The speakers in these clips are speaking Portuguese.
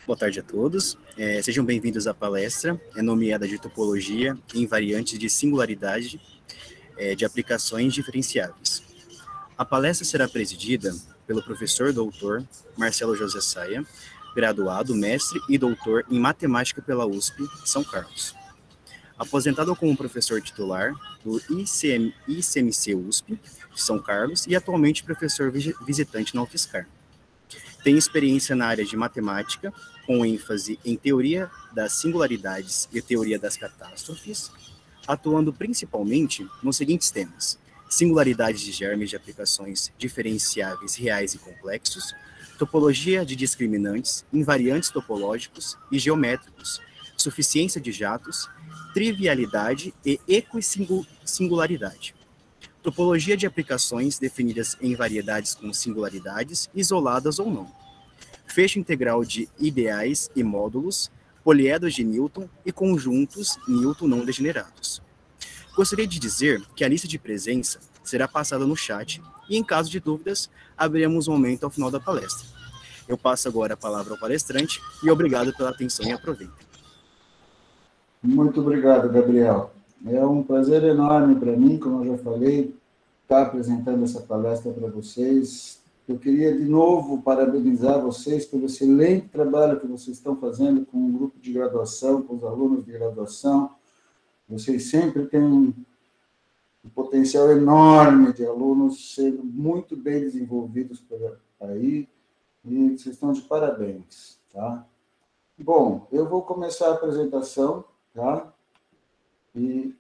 Boa tarde a todos. Sejam bem-vindos à palestra nomeada de Topologia em Variantes de Singularidade de Aplicações Diferenciáveis. A palestra será presidida pelo professor doutor Marcelo José Saia, graduado, mestre e doutor em Matemática pela USP, São Carlos. Aposentado como professor titular do ICMC USP, de São Carlos, e atualmente professor visitante na UFSCar. Tem experiência na área de matemática, com ênfase em teoria das singularidades e teoria das catástrofes, atuando principalmente nos seguintes temas: singularidades de germes de aplicações diferenciáveis reais e complexos, topologia de discriminantes, invariantes topológicos e geométricos, suficiência de jatos, trivialidade e equissingularidade. Topologia de aplicações definidas em variedades com singularidades, isoladas ou não. Fecho integral de ideais e módulos, poliedros de Newton e conjuntos Newton não degenerados. Gostaria de dizer que a lista de presença será passada no chat e, em caso de dúvidas, abriremos um momento ao final da palestra. Eu passo agora a palavra ao palestrante e obrigado pela atenção e aproveitem. Muito obrigado, Gabriel. É um prazer enorme para mim, como eu já falei, estar apresentando essa palestra para vocês. Eu queria, de novo, parabenizar vocês pelo excelente trabalho que vocês estão fazendo com o grupo de graduação, com os alunos de graduação. Vocês sempre têm um potencial enorme de alunos sendo muito bem desenvolvidos por aí, e vocês estão de parabéns, tá? Bom, eu vou começar a apresentação, tá? E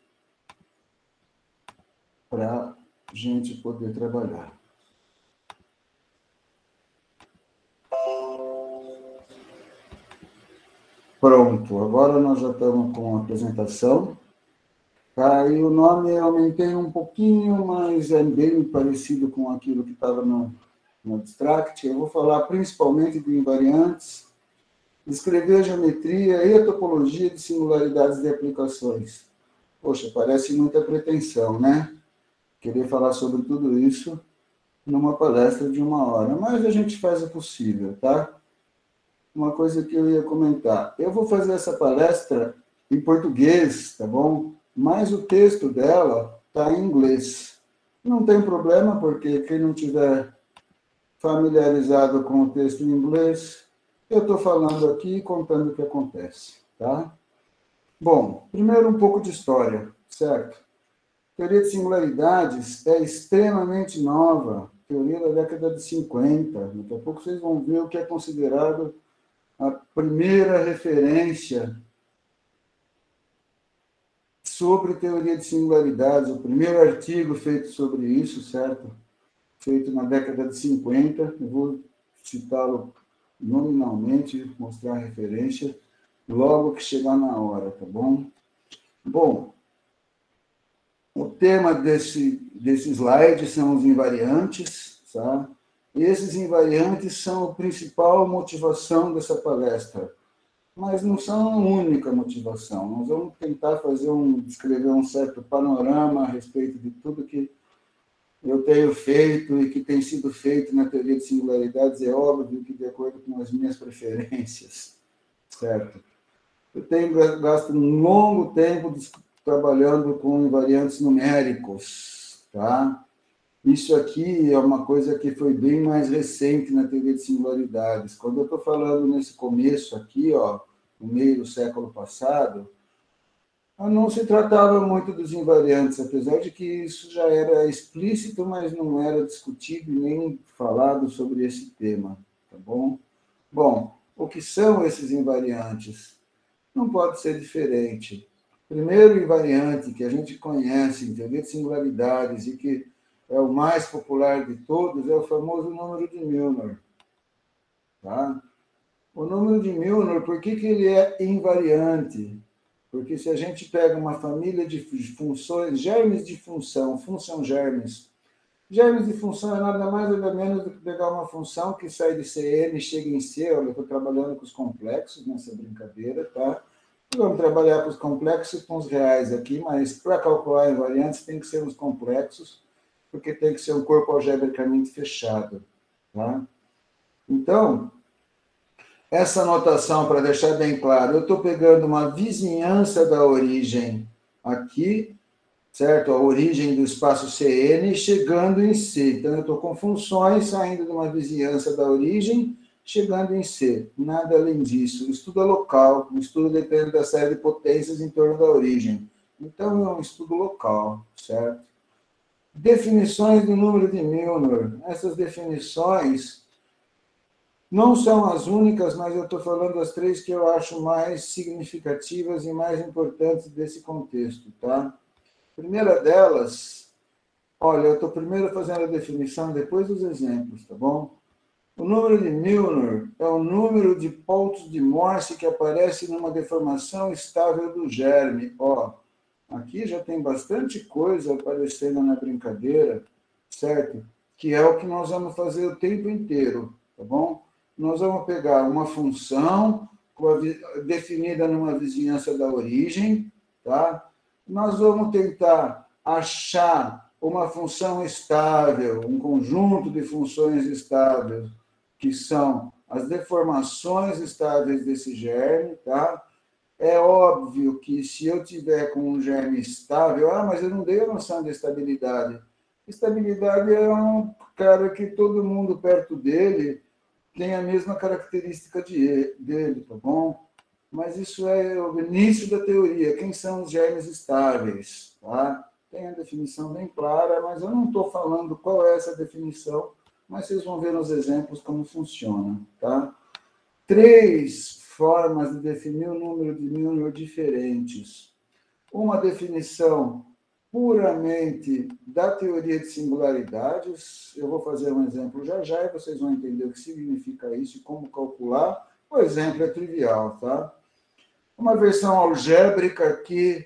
para a gente poder trabalhar. Pronto, agora nós já estamos com a apresentação. Tá, e o nome eu aumentei um pouquinho, mas é bem parecido com aquilo que estava no abstract. Eu vou falar principalmente de invariantes, descrever a geometria e a topologia de singularidades de aplicações. Poxa, parece muita pretensão, né? Querer falar sobre tudo isso numa palestra de 1 hora, mas a gente faz o possível, tá? Uma coisa que eu ia comentar. Eu vou fazer essa palestra em português, tá bom? Mas o texto dela está em inglês. Não tem problema, porque quem não tiver familiarizado com o texto em inglês, eu estou falando aqui e contando o que acontece, tá? Bom, primeiro um pouco de história, certo? Teoria de singularidades é extremamente nova, teoria da década de 50. Daqui a pouco vocês vão ver o que é considerado a primeira referência sobre teoria de singularidades, o primeiro artigo feito sobre isso, certo? Feito na década de 50, eu vou citá-lo nominalmente, mostrar a referência, logo que chegar na hora, tá bom? Bom, o tema desse slide são os invariantes, tá? E esses invariantes são a principal motivação dessa palestra, mas não são a única motivação. Nós vamos tentar descrever um certo panorama a respeito de tudo que eu tenho feito e que tem sido feito na teoria de singularidades, é óbvio que de acordo com as minhas preferências, certo? Eu tenho gasto um longo tempo trabalhando com invariantes numéricos, tá? Isso aqui é uma coisa que foi bem mais recente na teoria de singularidades. Quando eu estou falando nesse começo aqui, ó, no meio do século passado, não se tratava muito dos invariantes, apesar de que isso já era explícito, mas não era discutido nem falado sobre esse tema, tá bom? Bom, o que são esses invariantes? Não pode ser diferente. Primeiro invariante que a gente conhece em teoria de singularidades e que é o mais popular de todos é o famoso número de Milnor, tá? O número de Milnor, por que ele é invariante? Porque se a gente pega uma família de funções, germes de função germes de função é nada mais nada menos do que pegar uma função que sai de Cn e chega em C. Olha, eu estou trabalhando com os complexos nessa brincadeira, tá? Vamos trabalhar com os complexos e com os reais aqui, mas para calcular invariantes tem que ser os complexos, porque tem que ser um corpo algebricamente fechado, tá? Então, essa notação, para deixar bem claro, eu estou pegando uma vizinhança da origem aqui, certo? A origem do espaço CN chegando em C. Então, eu estou com funções saindo de uma vizinhança da origem, chegando em C. Nada além disso. O estudo é local, o estudo depende da série de potências em torno da origem. Então, é um estudo local, certo? Definições do número de Milnor. Essas definições não são as únicas, mas eu estou falando das três que eu acho mais significativas e mais importantes desse contexto, tá? A primeira delas, olha, eu estou primeiro fazendo a definição, depois os exemplos, tá bom? O número de Milnor é o número de pontos de Morse que aparece numa deformação estável do germe. Ó, aqui já tem bastante coisa aparecendo na brincadeira, certo? Que é o que nós vamos fazer o tempo inteiro, tá bom? Nós vamos pegar uma função definida numa vizinhança da origem, tá? Nós vamos tentar achar uma função estável, um conjunto de funções estáveis, que são as deformações estáveis desse germe, tá? É óbvio que se eu tiver com um germe estável, mas eu não dei a noção de estabilidade. Estabilidade é um cara que todo mundo perto dele tem a mesma característica dele, tá bom? Mas isso é o início da teoria. Quem são os germes estáveis? Tá? Tem a definição bem clara, mas eu não estou falando qual é essa definição, mas vocês vão ver nos exemplos como funciona. Tá? 3 formas de definir o número de Milnor diferentes. Uma definição puramente da teoria de singularidades. Eu vou fazer um exemplo já e vocês vão entender o que significa isso e como calcular. O exemplo é trivial, tá? Uma versão algébrica que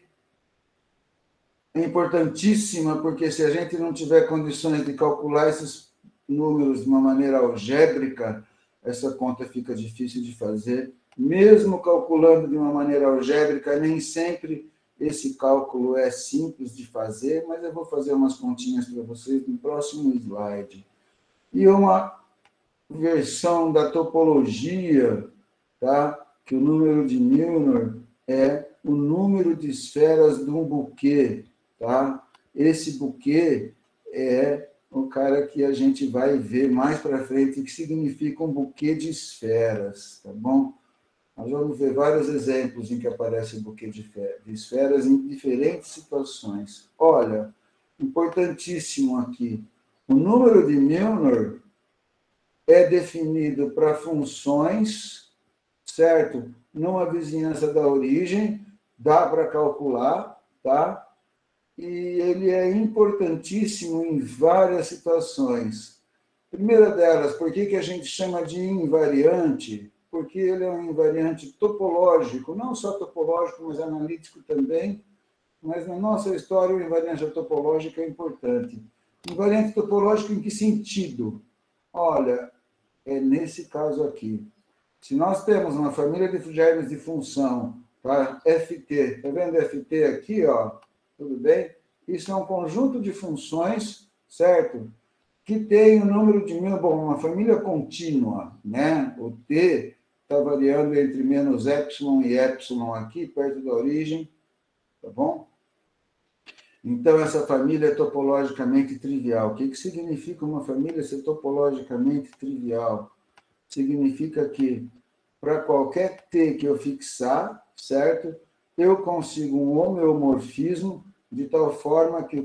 é importantíssima, porque se a gente não tiver condições de calcular esses números de uma maneira algébrica, essa conta fica difícil de fazer. Mesmo calculando de uma maneira algébrica, nem sempre esse cálculo é simples de fazer, mas eu vou fazer umas continhas para vocês no próximo slide. E uma versão da topologia, tá? Que o número de Milnor é o número de esferas de um buquê, tá? Esse buquê é o cara que a gente vai ver mais para frente, que significa um buquê de esferas, tá bom? Nós vamos ver vários exemplos em que aparece o buquê de esferas em diferentes situações. Olha, importantíssimo aqui, o número de Milnor é definido para funções, certo? Numa vizinhança da origem, dá para calcular, tá? E ele é importantíssimo em várias situações. Primeira delas, por que a gente chama de invariante? Porque ele é um invariante topológico, não só topológico, mas analítico também. Mas na nossa história, o invariante topológico é importante. Invariante topológico em que sentido? Olha, é nesse caso aqui. Se nós temos uma família de germes de função, tá? FT, está vendo FT aqui, ó? Tudo bem? Isso é um conjunto de funções, certo? Que tem o número de bom, uma família contínua, né? O T está variando entre menos epsilon e epsilon aqui, perto da origem, tá bom? Então, essa família é topologicamente trivial. O que significa uma família ser topologicamente trivial? Significa que, para qualquer T que eu fixar, certo? Eu consigo um homeomorfismo de tal forma que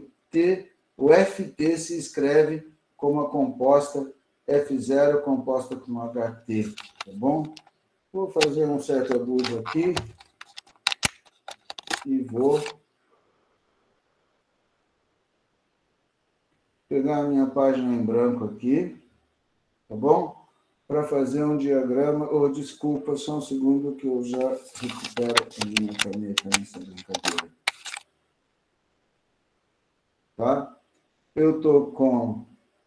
o FT se escreve como a composta F0 composta com HT, tá bom? Vou fazer um certo abuso aqui e vou pegar a minha página em branco aqui, tá bom? Para fazer um diagrama, desculpa, só um segundo que eu já recupero a minha caneta nessa brincadeira. Tá? Eu estou com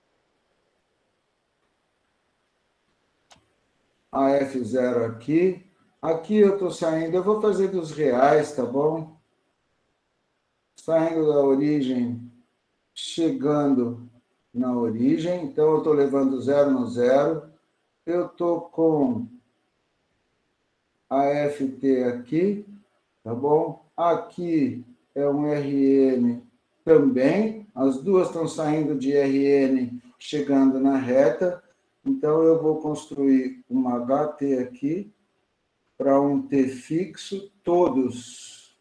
a F0 aqui. Aqui eu estou saindo, eu vou fazer dos reais, tá bom? Saindo da origem, chegando na origem. Então, eu estou levando 0 no 0. Eu estou com a FT aqui, tá bom? Aqui é um RN também, as duas estão saindo de RN, chegando na reta, então eu vou construir uma HT aqui, para um T fixo, todos,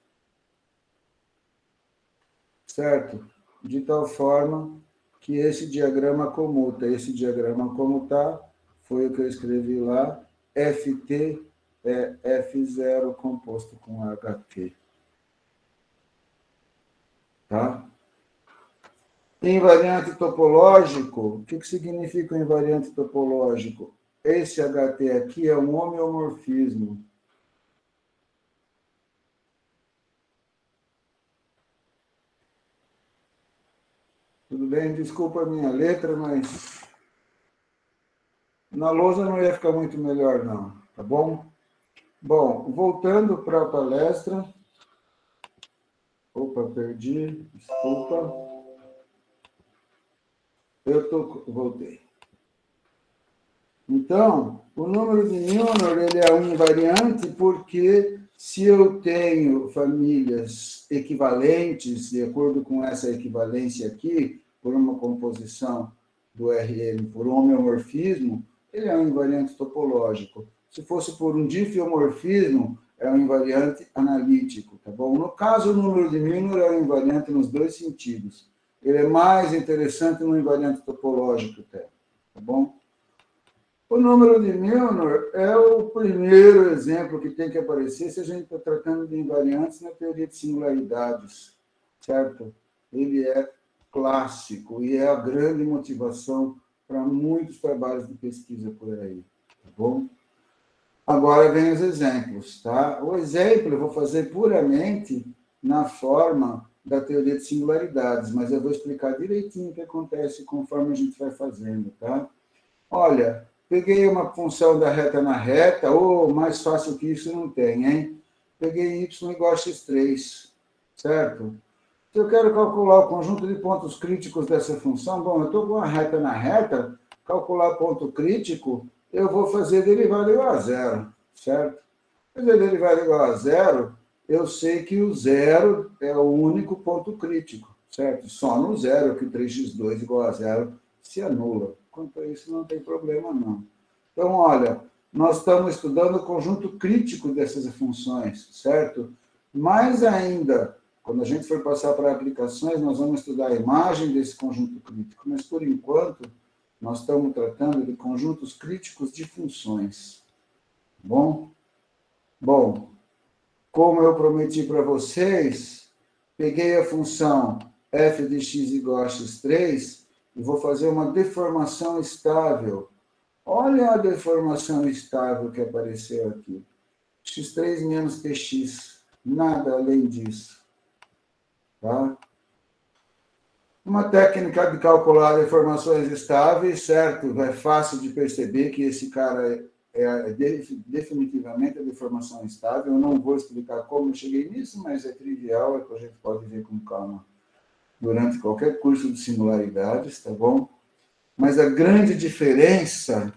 certo? De tal forma que esse diagrama comuta. Esse diagrama como está, foi o que eu escrevi lá, FT é F0 composto com HT. Tá? Invariante topológico, o que significa o invariante topológico? Esse HT aqui é um homeomorfismo. Tudo bem? Desculpa a minha letra, mas na lousa não ia ficar muito melhor, não. Tá bom? Bom, voltando para a palestra. Opa, perdi. Desculpa. Voltei. Então, o número de Milnor, ele é um invariante porque se eu tenho famílias equivalentes, de acordo com essa equivalência aqui, por uma composição do Rn por homeomorfismo, ele é um invariante topológico. Se fosse por um difiomorfismo, é um invariante analítico, tá bom? No caso, o número de Milnor é um invariante nos dois sentidos. Ele é mais interessante no invariante topológico, tá bom? O número de Milnor é o primeiro exemplo que tem que aparecer se a gente está tratando de invariantes na teoria de singularidades, certo? Ele é clássico e é a grande motivação para muitos trabalhos de pesquisa por aí, tá bom? Agora vem os exemplos, tá? O exemplo eu vou fazer puramente na forma da teoria de singularidades, mas eu vou explicar direitinho o que acontece conforme a gente vai fazendo, tá? Olha, peguei uma função da reta na reta, ou mais fácil que isso não tem, hein? Peguei y igual a x3, certo? Se eu quero calcular o conjunto de pontos críticos dessa função, bom, eu estou com a reta na reta, calcular ponto crítico, eu vou fazer derivada igual a zero, certo? Fazer derivada igual a zero, eu sei que o zero é o único ponto crítico, certo? Só no zero que o 3x2 igual a zero se anula. Quanto a isso, não tem problema, não. Então, olha, nós estamos estudando o conjunto crítico dessas funções, certo? Mais ainda, quando a gente for passar para aplicações, nós vamos estudar a imagem desse conjunto crítico, mas, por enquanto, nós estamos tratando de conjuntos críticos de funções. Bom? Bom, como eu prometi para vocês, peguei a função f de x igual a x3 e vou fazer uma deformação estável. Olha a deformação estável que apareceu aqui. x3 menos tx, nada além disso. Tá? Uma técnica de calcular deformações estáveis, certo? É fácil de perceber que esse cara é definitivamente a deformação estável. Eu não vou explicar como eu cheguei nisso, mas é trivial, é que a gente pode ver com calma durante qualquer curso de singularidades, tá bom? Mas a grande diferença,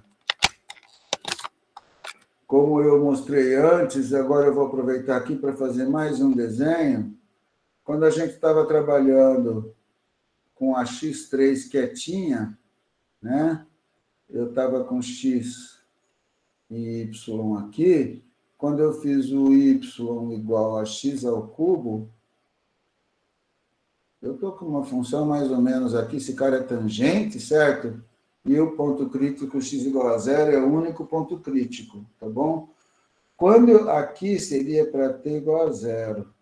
como eu mostrei antes, agora eu vou aproveitar aqui para fazer mais um desenho. Quando a gente estava trabalhando com a x3 quietinha, né? Eu estava com x e y aqui. Quando eu fiz o y igual a x ao cubo, eu estou com uma função mais ou menos aqui, esse cara é tangente, certo? E o ponto crítico x igual a zero é o único ponto crítico, tá bom? Quando aqui seria para t igual a zero.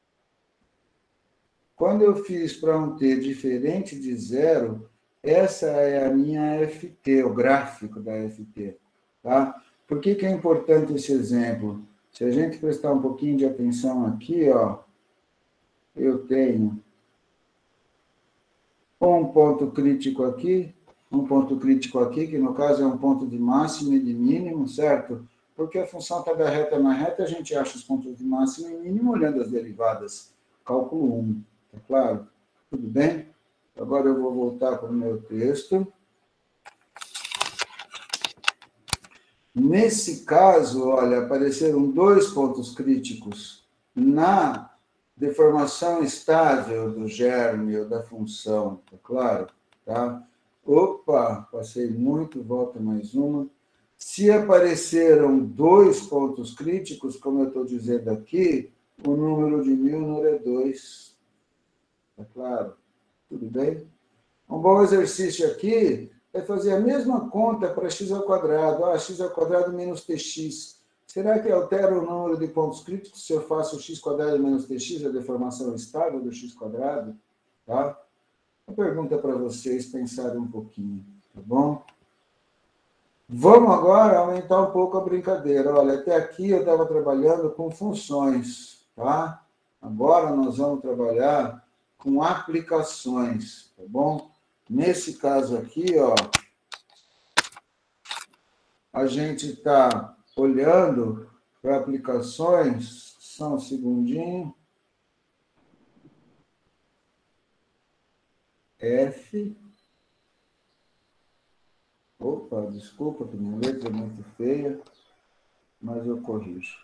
Quando eu fiz para um t diferente de zero, essa é a minha FT, o gráfico da FT, tá? Por que é importante esse exemplo? Se a gente prestar um pouquinho de atenção aqui, ó, eu tenho um ponto crítico aqui, que no caso é um ponto de máximo e de mínimo, certo? Porque a função está da reta na reta, a gente acha os pontos de máximo e mínimo olhando as derivadas. Cálculo 1, tá claro? Tudo bem? Agora eu vou voltar para o meu texto. Nesse caso, olha, apareceram 2 pontos críticos na deformação estável do germe ou da função, tá claro? Tá? Opa, passei muito, volta mais uma. Se apareceram 2 pontos críticos, como eu estou dizendo aqui, o número de Milnor é 2. Tá claro? Tudo bem? Um bom exercício aqui é fazer a mesma conta para x ao quadrado. X ao quadrado menos tx. Será que altera o número de pontos críticos se eu faço x quadrado menos tx, a deformação estável do x quadrado? Tá? Uma pergunta para vocês pensarem um pouquinho, tá bom? Vamos agora aumentar um pouco a brincadeira. Olha, até aqui eu estava trabalhando com funções, tá? Agora nós vamos trabalhar com aplicações, tá bom? Nesse caso aqui, ó, a gente está olhando para aplicações, só um segundinho. F. Opa, desculpa, que minha letra é muito feia, mas eu corrijo.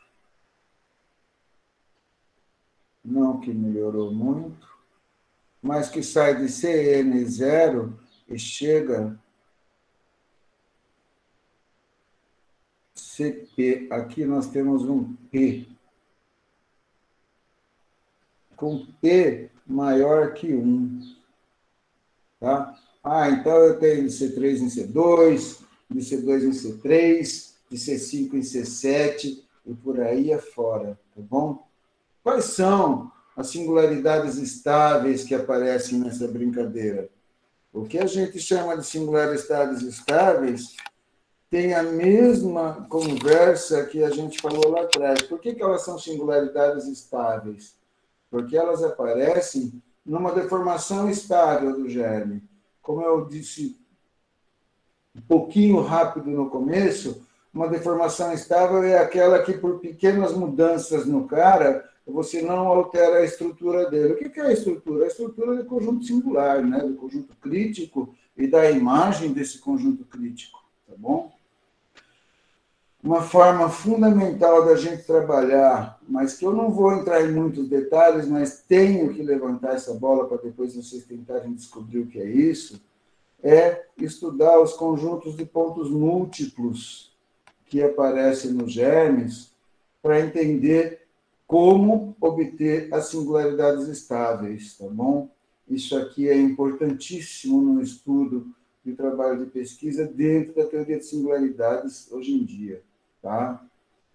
Não que melhorou muito, mas que sai de CN0 e chega CP. Aqui nós temos um P. Com P maior que 1. Tá? Então eu tenho de C3 em C2, de C2 em C3, de C5 em C7 e por aí afora, tá bom? Quais são as singularidades estáveis que aparecem nessa brincadeira? O que a gente chama de singularidades estáveis tem a mesma conversa que a gente falou lá atrás. Por que elas são singularidades estáveis? Porque elas aparecem numa deformação estável do germe. Como eu disse um pouquinho rápido no começo, uma deformação estável é aquela que, por pequenas mudanças no cara, você não altera a estrutura dele. O que é a estrutura? A estrutura do conjunto singular, né? Do conjunto crítico e da imagem desse conjunto crítico, tá bom? Uma forma fundamental da gente trabalhar, mas que eu não vou entrar em muitos detalhes, mas tenho que levantar essa bola para depois vocês tentarem descobrir o que é isso, é estudar os conjuntos de pontos múltiplos que aparecem nos germes para entender como obter as singularidades estáveis, tá bom? Isso aqui é importantíssimo no estudo de trabalho de pesquisa dentro da teoria de singularidades hoje em dia, tá?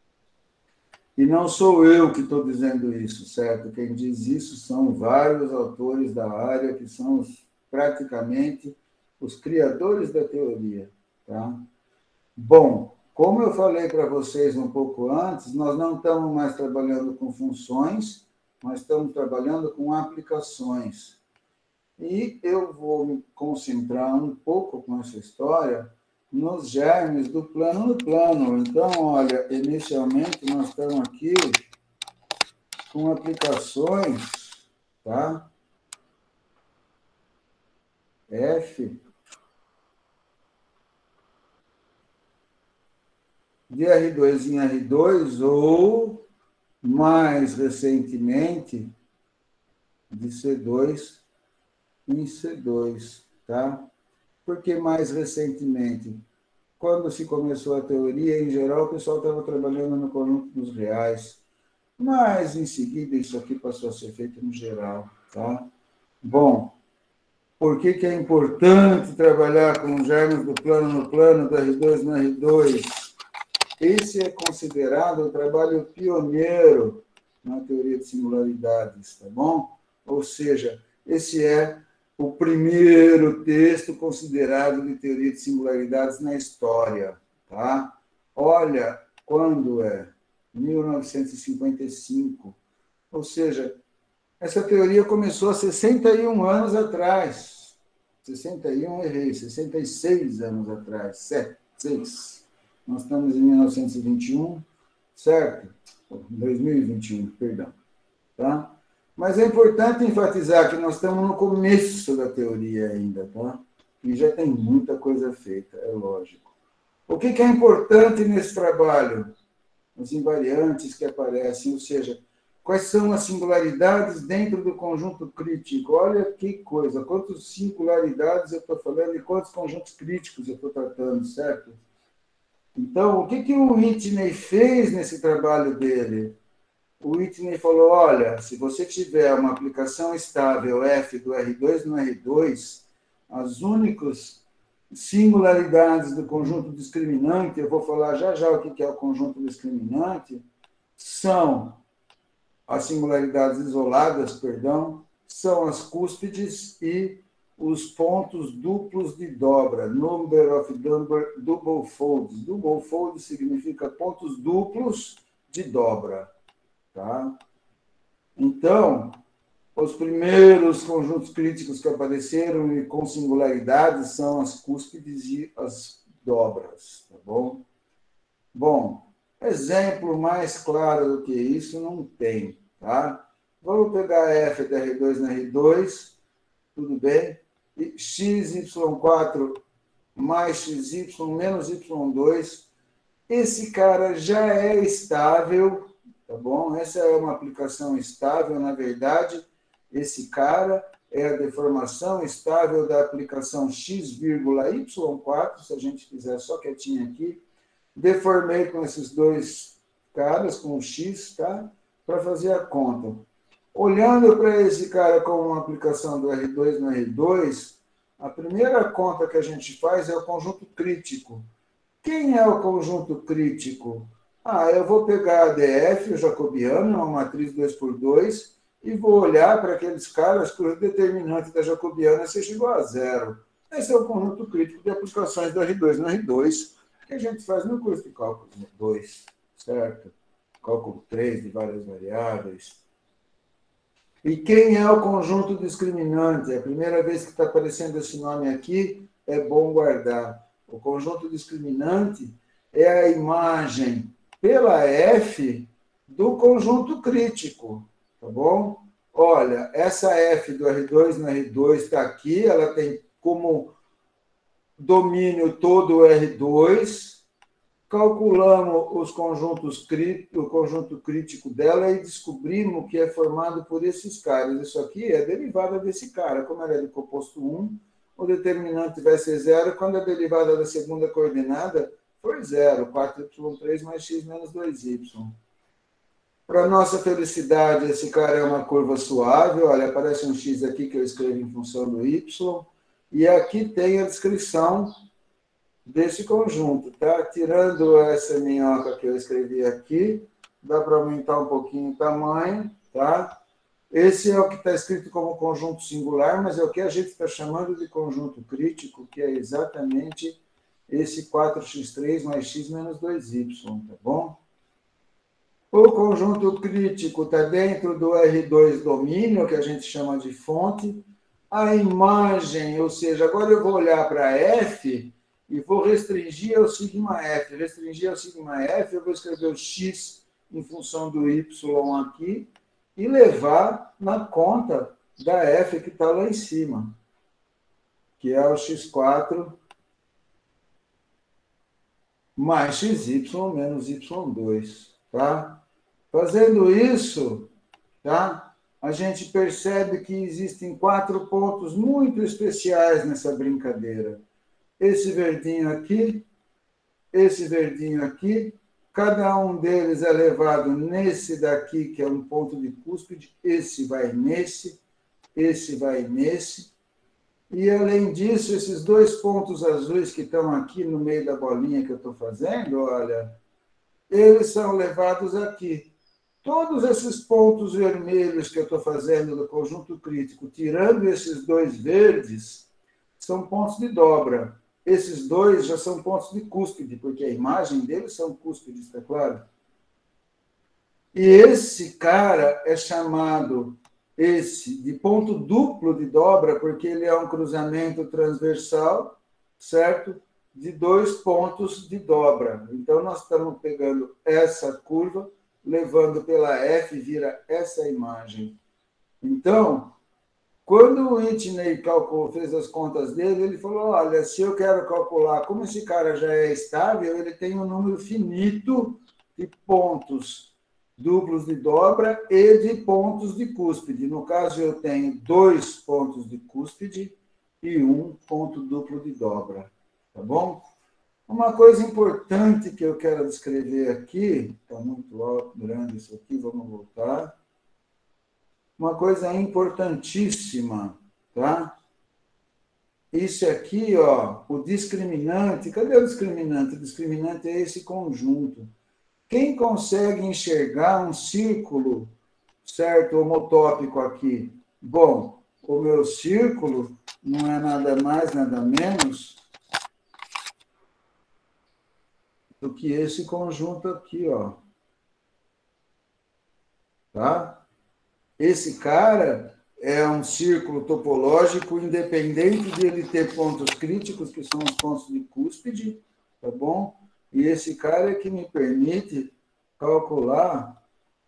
E não sou eu que estou dizendo isso, certo? Quem diz isso são vários autores da área que são praticamente os criadores da teoria, tá? Bom, como eu falei para vocês um pouco antes, nós não estamos mais trabalhando com funções, nós estamos trabalhando com aplicações. E eu vou me concentrar um pouco com essa história nos germes do plano no plano. Então, olha, inicialmente nós estamos aqui com aplicações, tá? F de R2 em R2 ou, mais recentemente, de C2 em C2, tá? Por que mais recentemente? Quando se começou a teoria, em geral, o pessoal estava trabalhando no conjunto dos reais, mas, em seguida, isso aqui passou a ser feito no geral, tá? Bom, por que é importante trabalhar com germes do plano no plano, do R2 no R2? Esse é considerado o trabalho pioneiro na teoria de singularidades, tá bom? Ou seja, esse é o primeiro texto considerado de teoria de singularidades na história, tá? Olha, quando é? 1955. Ou seja, essa teoria começou há 61 anos atrás. 61, errei, 66 anos atrás. 6. Nós estamos em 1921, certo? 2021, perdão. Tá? Mas é importante enfatizar que nós estamos no começo da teoria ainda, tá? E já tem muita coisa feita, é lógico. O que é importante nesse trabalho? As invariantes que aparecem, ou seja, quais são as singularidades dentro do conjunto crítico? Olha que coisa, quantas singularidades eu estou falando e quantos conjuntos críticos eu estou tratando, certo? Então, o que o Whitney fez nesse trabalho dele? O Whitney falou, olha, se você tiver uma aplicação estável F do R2 no R2, as únicas singularidades do conjunto discriminante, eu vou falar já o que é o conjunto discriminante, são as singularidades isoladas, perdão, são as cúspides e os pontos duplos de dobra, number of double folds. Double fold significa pontos duplos de dobra. Tá? Então, os primeiros conjuntos críticos que apareceram e com singularidades são as cúspides e as dobras. Tá bom? Bom, exemplo mais claro do que isso não tem. Tá? Vamos pegar F de R2 na R2, tudo bem? E XY4 mais XY menos Y2, esse cara já é estável, tá bom? Essa é uma aplicação estável, na verdade, esse cara é a deformação estável da aplicação X,Y4, se a gente fizer só quietinho aqui, deformei com esses dois caras, com o X, tá? Para fazer a conta. Olhando para esse cara como uma aplicação do R2 no R2, a primeira conta que a gente faz é o conjunto crítico. Quem é o conjunto crítico? Eu vou pegar a DF, o jacobiano, uma matriz 2x2, e vou olhar para aqueles caras cujo determinante da jacobiana seja igual a zero. Esse é o conjunto crítico de aplicações do R2 no R2, que a gente faz no curso de cálculo 2, certo? Cálculo 3 de várias variáveis. E quem é o conjunto discriminante? É a primeira vez que está aparecendo esse nome aqui, é bom guardar. O conjunto discriminante é a imagem pela F do conjunto crítico, tá bom? Olha, essa F do R2 no R2 está aqui, ela tem como domínio todo o R2, calculamos os conjuntos o conjunto crítico dela e descobrimos que é formado por esses caras. Isso aqui é a derivada desse cara. Como ela é do composto 1, o determinante vai ser zero quando a derivada da segunda coordenada for zero, 4y3 mais x menos 2y. Para nossa felicidade, esse cara é uma curva suave. Olha, aparece um x aqui que eu escrevo em função do y. E aqui tem a descrição desse conjunto, tá? Tirando essa minhoca que eu escrevi aqui, dá para aumentar um pouquinho o tamanho, tá? Esse é o que está escrito como conjunto singular, mas é o que a gente está chamando de conjunto crítico, que é exatamente esse 4x3 mais x menos 2y, tá bom? O conjunto crítico está dentro do R2 domínio, que a gente chama de fonte. A imagem, ou seja, agora eu vou olhar para F e vou restringir ao sigma F. Restringir ao sigma F, eu vou escrever o x em função do y aqui e levar na conta da F que está lá em cima, que é o x4 mais xy menos y2, tá? Fazendo isso, tá? A gente percebe que existem 4 pontos muito especiais nessa brincadeira. Esse verdinho aqui, cada um deles é levado nesse daqui, que é um ponto de cúspide, esse vai nesse, e além disso, esses 2 pontos azuis que estão aqui no meio da bolinha que eu estou fazendo, olha, eles são levados aqui. Todos esses pontos vermelhos que eu estou fazendo no conjunto crítico, tirando esses 2 verdes, são pontos de dobra. Esses 2 já são pontos de cúspide, porque a imagem deles são cúspides, está claro? E esse cara é chamado, de ponto duplo de dobra, porque ele é um cruzamento transversal, certo? De 2 pontos de dobra. Então, nós estamos pegando essa curva, levando pela F, vira essa imagem. Então, Quando o Whitney fez as contas dele, ele falou, olha, se eu quero calcular como esse cara já é estável, ele tem um número finito de pontos duplos de dobra e de pontos de cúspide. No caso, eu tenho 2 pontos de cúspide e 1 ponto duplo de dobra. Tá bom? Uma coisa importante que eu quero descrever aqui, está muito alto, grande isso aqui, vamos voltar. Uma coisa importantíssima, tá? Isso aqui, ó, o discriminante, cadê o discriminante? O discriminante é esse conjunto. Quem consegue enxergar um círculo, certo, homotópico aqui? Bom, o meu círculo não é nada mais, nada menos do que esse conjunto aqui, ó. Tá? Esse cara é um círculo topológico independente de ele ter pontos críticos, que são os pontos de cúspide, tá bom? E esse cara é que me permite calcular,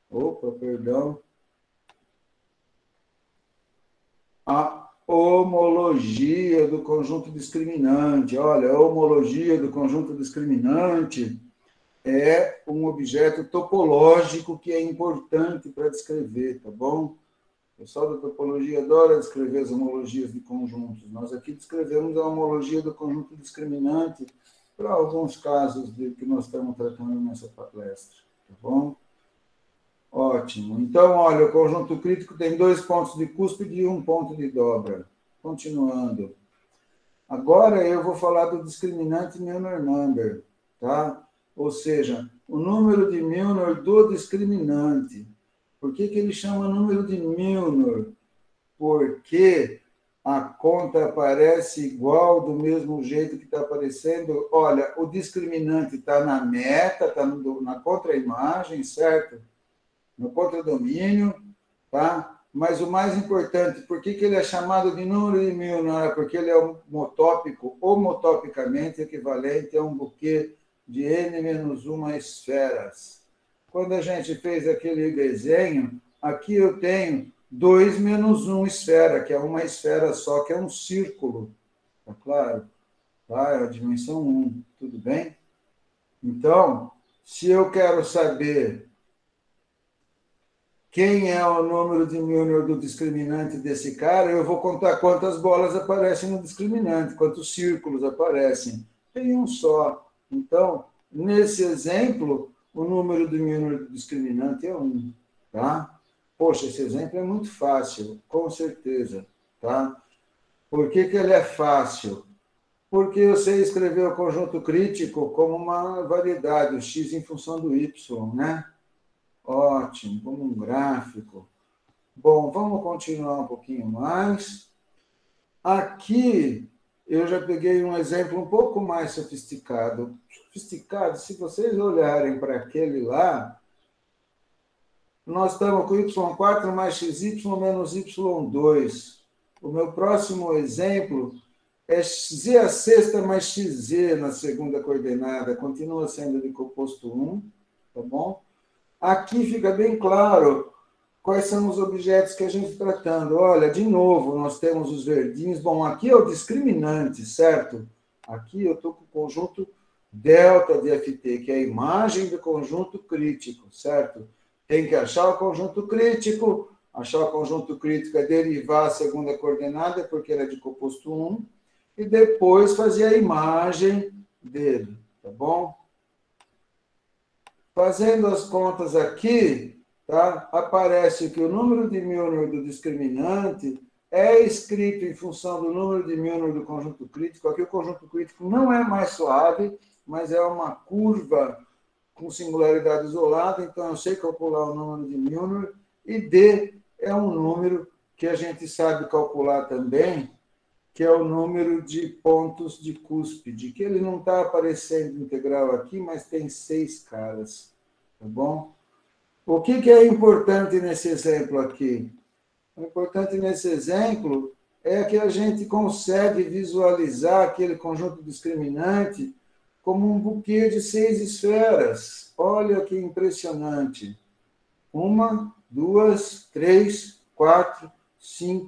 a homologia do conjunto discriminante. Olha, a homologia do conjunto discriminante é um objeto topológico que é importante para descrever, tá bom? O pessoal da topologia adora descrever as homologias de conjuntos. Nós aqui descrevemos a homologia do conjunto discriminante para alguns casos que nós estamos tratando nessa palestra, tá bom? Ótimo. Então, olha, o conjunto crítico tem 2 pontos de cúspide e 1 ponto de dobra. Continuando. Agora eu vou falar do discriminante Milnor number, tá? Ou seja, o número de Milnor do discriminante. Por que ele chama número de Milnor? Porque a conta aparece igual, do mesmo jeito que está aparecendo. Olha, o discriminante está na meta, está na contra-imagem, certo? No contradomínio, tá? Mas o mais importante, por que ele é chamado de número de Milnor? Porque ele é homotópico, homotopicamente equivalente a um buquê de n-1 esferas. Quando a gente fez aquele desenho, aqui eu tenho 2 menos 1 esfera, que é uma esfera só, que é um círculo. Tá claro? Tá? É a dimensão 1, tudo bem? Então, se eu quero saber quem é o número de Milnor do discriminante desse cara, eu vou contar quantas bolas aparecem no discriminante, quantos círculos aparecem. Tem um só. Então, nesse exemplo, o número de Milnor do discriminante é 1, tá? Poxa, esse exemplo é muito fácil, com certeza, tá? Por que ele é fácil? Porque eu sei escrever o conjunto crítico como uma variedade, o x em função do y, né? Ótimo, como um gráfico. Bom, vamos continuar um pouquinho mais. Aqui, eu já peguei um exemplo um pouco mais sofisticado. Sofisticado, se vocês olharem para aquele lá, nós estamos com y4 mais xy menos y2. O meu próximo exemplo é z a sexta mais xz na segunda coordenada. Continua sendo de composto 1, tá bom? Aqui fica bem claro quais são os objetos que a gente está tratando. Olha, de novo, nós temos os verdinhos. Bom, aqui é o discriminante, certo? Aqui eu estou com o conjunto delta de FT, que é a imagem do conjunto crítico, certo? Tem que achar o conjunto crítico. Achar o conjunto crítico é derivar a segunda coordenada, porque ela é de composto 1, e depois fazer a imagem dele, tá bom? Fazendo as contas aqui, tá? Aparece que o número de Milnor do discriminante é escrito em função do número de Milnor do conjunto crítico. Aqui o conjunto crítico não é mais suave, mas é uma curva com singularidade isolada, então eu sei calcular o número de Milnor, e D é um número que a gente sabe calcular também, que é o número de pontos de cúspide, que ele não está aparecendo integral aqui, mas tem 6 caras, tá bom? O que é importante nesse exemplo aqui? O importante nesse exemplo é que a gente consegue visualizar aquele conjunto discriminante como um buquê de 6 esferas. Olha que impressionante. 1, 2, 3, 4, 5,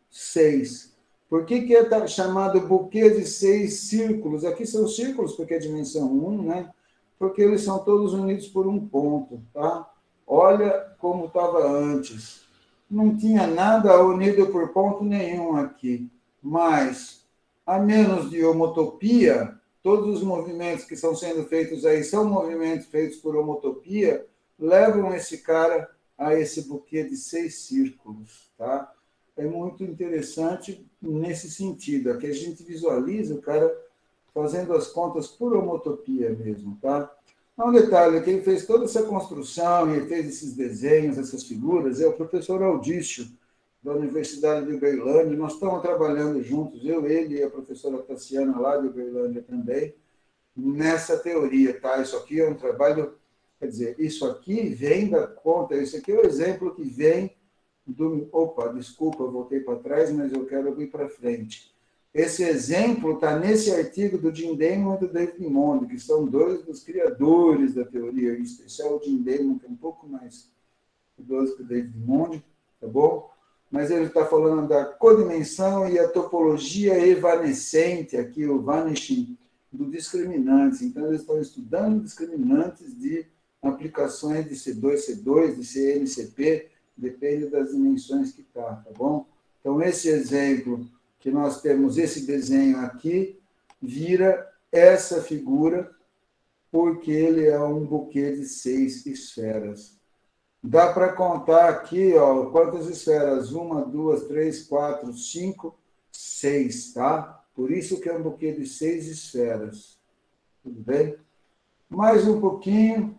6. Por que é chamado buquê de 6 círculos? Aqui são círculos porque é dimensão 1, né? Porque eles são todos unidos por um ponto, tá? Olha como estava antes. Não tinha nada unido por ponto nenhum aqui, mas, a menos de homotopia, todos os movimentos que estão sendo feitos aí são movimentos feitos por homotopia, levam esse cara a esse buquê de 6 círculos, tá? É muito interessante nesse sentido, aqui a gente visualiza o cara fazendo as contas por homotopia mesmo, tá? Um detalhe, que ele fez toda essa construção, ele fez esses desenhos, essas figuras, é o professor Audício, da Universidade de Uberlândia. Nós estamos trabalhando juntos, eu, ele e a professora Tassiana, lá de Uberlândia também, nessa teoria, tá? Isso aqui é um trabalho, quer dizer, isso aqui vem da conta, isso aqui é o exemplo que vem do... Opa, desculpa, eu voltei para trás, mas eu quero ir para frente. Esse exemplo está nesse artigo do Jim Damon e do David Monde, que são dois dos criadores da teoria, em especial o Jim Damon, que é um pouco mais idoso que o David Monde, tá bom? Mas ele está falando da codimensão e a topologia evanescente, aqui o vanishing, do discriminantes. Então, eles estão estudando discriminantes de aplicações de C2, C2, de CN, CP, depende das dimensões que está, tá bom? Então, esse exemplo que nós temos, esse desenho aqui, vira essa figura, porque ele é um buquê de 6 esferas. Dá para contar aqui, ó, quantas esferas? 1, 2, 3, 4, 5, 6, tá? Por isso que é um buquê de 6 esferas. Tudo bem? Mais um pouquinho.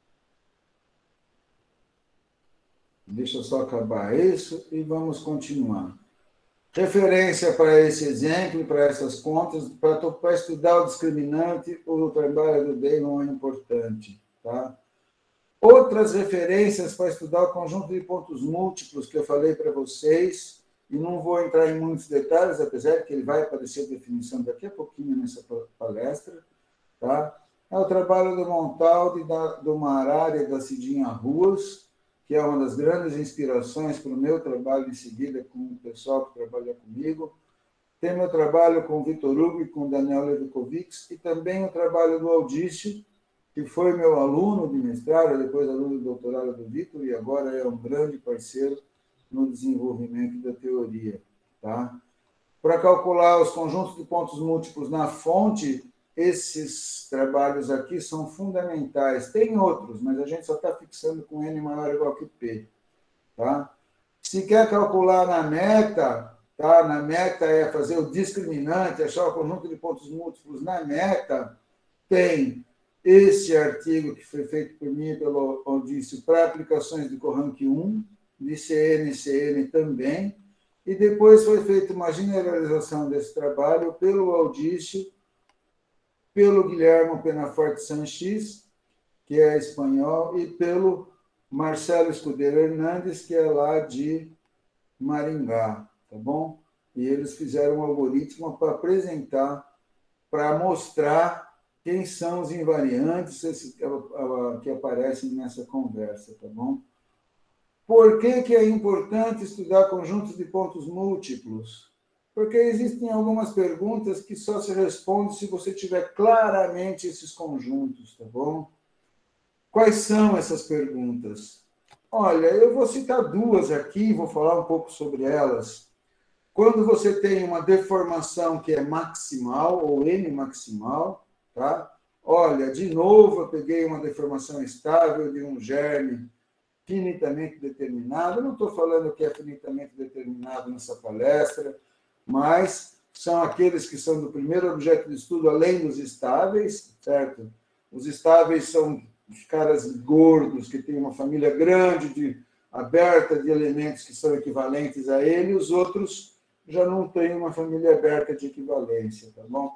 Deixa eu só acabar isso e vamos continuar. Referência para esse exemplo, para essas contas, para estudar o discriminante, o trabalho do Damon é importante, tá? Outras referências para estudar o conjunto de pontos múltiplos que eu falei para vocês, e não vou entrar em muitos detalhes, apesar de que ele vai aparecer a definição daqui a pouquinho nessa palestra, tá? É o trabalho do Montaldi, do Marari e da Cidinha Ruas, que é uma das grandes inspirações para o meu trabalho em seguida com o pessoal que trabalha comigo. Tem meu trabalho com o Vitor Hugo e com o Daniel Levikovics, e também o trabalho do Audício, que foi meu aluno de mestrado, depois aluno de doutorado do Vitor, e agora é um grande parceiro no desenvolvimento da teoria. Tá? Para calcular os conjuntos de pontos múltiplos na fonte, esses trabalhos aqui são fundamentais. Tem outros, mas a gente só está fixando com N maior ou igual que P. Tá? Se quer calcular na meta, tá? Na meta é fazer o discriminante, achar o conjunto de pontos múltiplos na meta, tem esse artigo que foi feito por mim e pelo Audício para aplicações de Corank 1, de CN, CN também, e depois foi feita uma generalização desse trabalho pelo Audício, pelo Guilherme Penaforte Sanchis, que é espanhol, e pelo Marcelo Escudeiro Hernandes, que é lá de Maringá, tá bom? E eles fizeram um algoritmo para apresentar, para mostrar quem são os invariantes que aparecem nessa conversa, tá bom? Por que é importante estudar conjuntos de pontos múltiplos? Porque existem algumas perguntas que só se respondem se você tiver claramente esses conjuntos, tá bom? Quais são essas perguntas? Olha, eu vou citar duas aqui, vou falar um pouco sobre elas. Quando você tem uma deformação que é maximal, ou N maximal, tá? Olha, de novo, eu peguei uma deformação estável de um germe finitamente determinado. Eu não estou falando que é finitamente determinado nessa palestra, mas são aqueles que são do primeiro objeto de estudo, além dos estáveis, certo? Os estáveis são os caras gordos, que têm uma família grande, aberta de elementos que são equivalentes a ele, e os outros já não têm uma família aberta de equivalência, tá bom?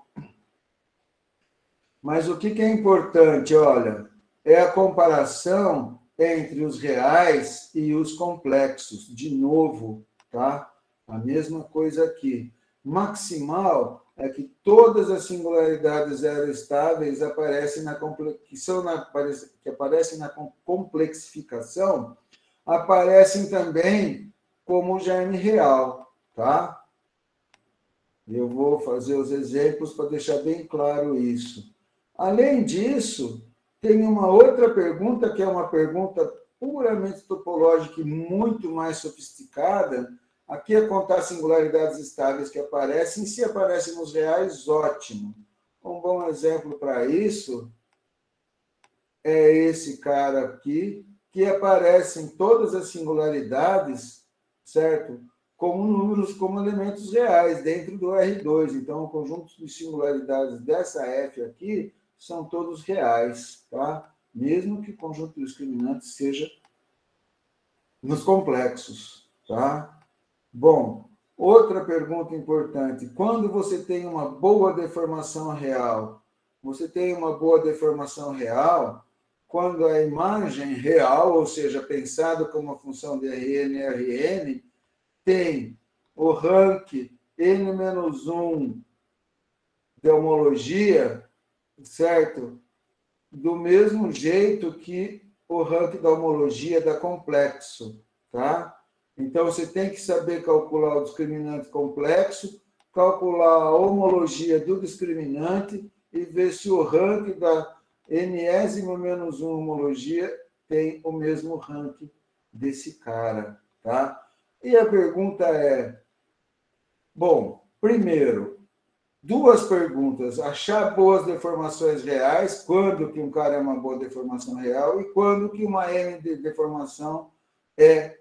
Mas o que é importante, olha, é a comparação entre os reais e os complexos. De novo, tá? A mesma coisa aqui. Maximal é que todas as singularidades zero-estáveis aparecem que aparecem na complexificação, aparecem também como germe real. tá? Eu vou fazer os exemplos para deixar bem claro isso. Além disso, tem uma outra pergunta, que é uma pergunta puramente topológica e muito mais sofisticada. Aqui é contar singularidades estáveis que aparecem. Se aparecem nos reais, ótimo. Um bom exemplo para isso é esse cara aqui, que aparece em todas as singularidades, certo? Como números, como elementos reais, dentro do R2. Então, o conjunto de singularidades dessa F aqui são todos reais, tá? Mesmo que o conjunto discriminante seja nos complexos, tá? Bom, outra pergunta importante. Quando você tem uma boa deformação real, você tem uma boa deformação real quando a imagem real, ou seja, pensado como uma função de Rn, tem o rank n-1 de homologia, certo? Do mesmo jeito que o rank da homologia da complexo, tá? Então, você tem que saber calcular o discriminante complexo, calcular a homologia do discriminante e ver se o rank da n-1 homologia tem o mesmo rank desse cara, tá? E a pergunta é, bom, primeiro, duas perguntas. Achar boas deformações reais, quando que um cara é uma boa deformação real e quando que uma M de deformação é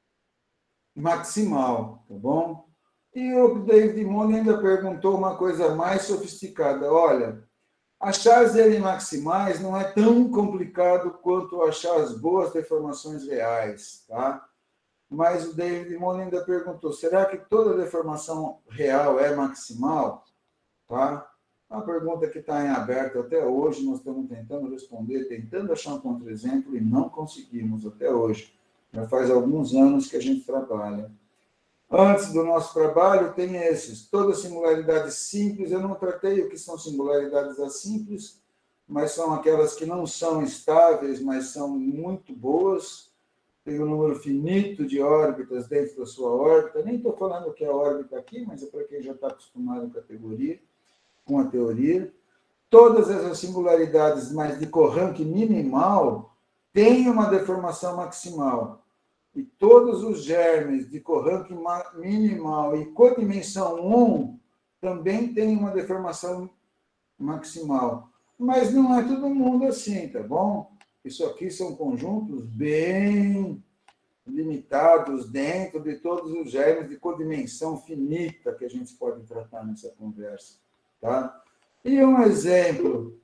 maximal, tá bom? E o David Mooney ainda perguntou uma coisa mais sofisticada. Olha, achar as N maximais não é tão complicado quanto achar as boas deformações reais, tá? Mas o David Mooney ainda perguntou, será que toda deformação real é maximal? Tá? Uma pergunta que está em aberto até hoje, nós estamos tentando responder, tentando achar um contra-exemplo e não conseguimos até hoje. Já faz alguns anos que a gente trabalha. Antes do nosso trabalho, tem esses. Todas singularidades simples, eu não tratei o que são singularidades assímples, mas são aquelas que não são estáveis, mas são muito boas. Tem um número finito de órbitas dentro da sua órbita. Nem estou falando o que é órbita aqui, mas é para quem já está acostumado com a teoria. Todas essas singularidades, mas de corrank minimal, têm uma deformação maximal. E todos os germes de corrank minimal e codimensão 1 também têm uma deformação maximal. Mas não é todo mundo assim, tá bom? Isso aqui são conjuntos bem limitados dentro de todos os germes de codimensão finita que a gente pode tratar nessa conversa, tá? E um exemplo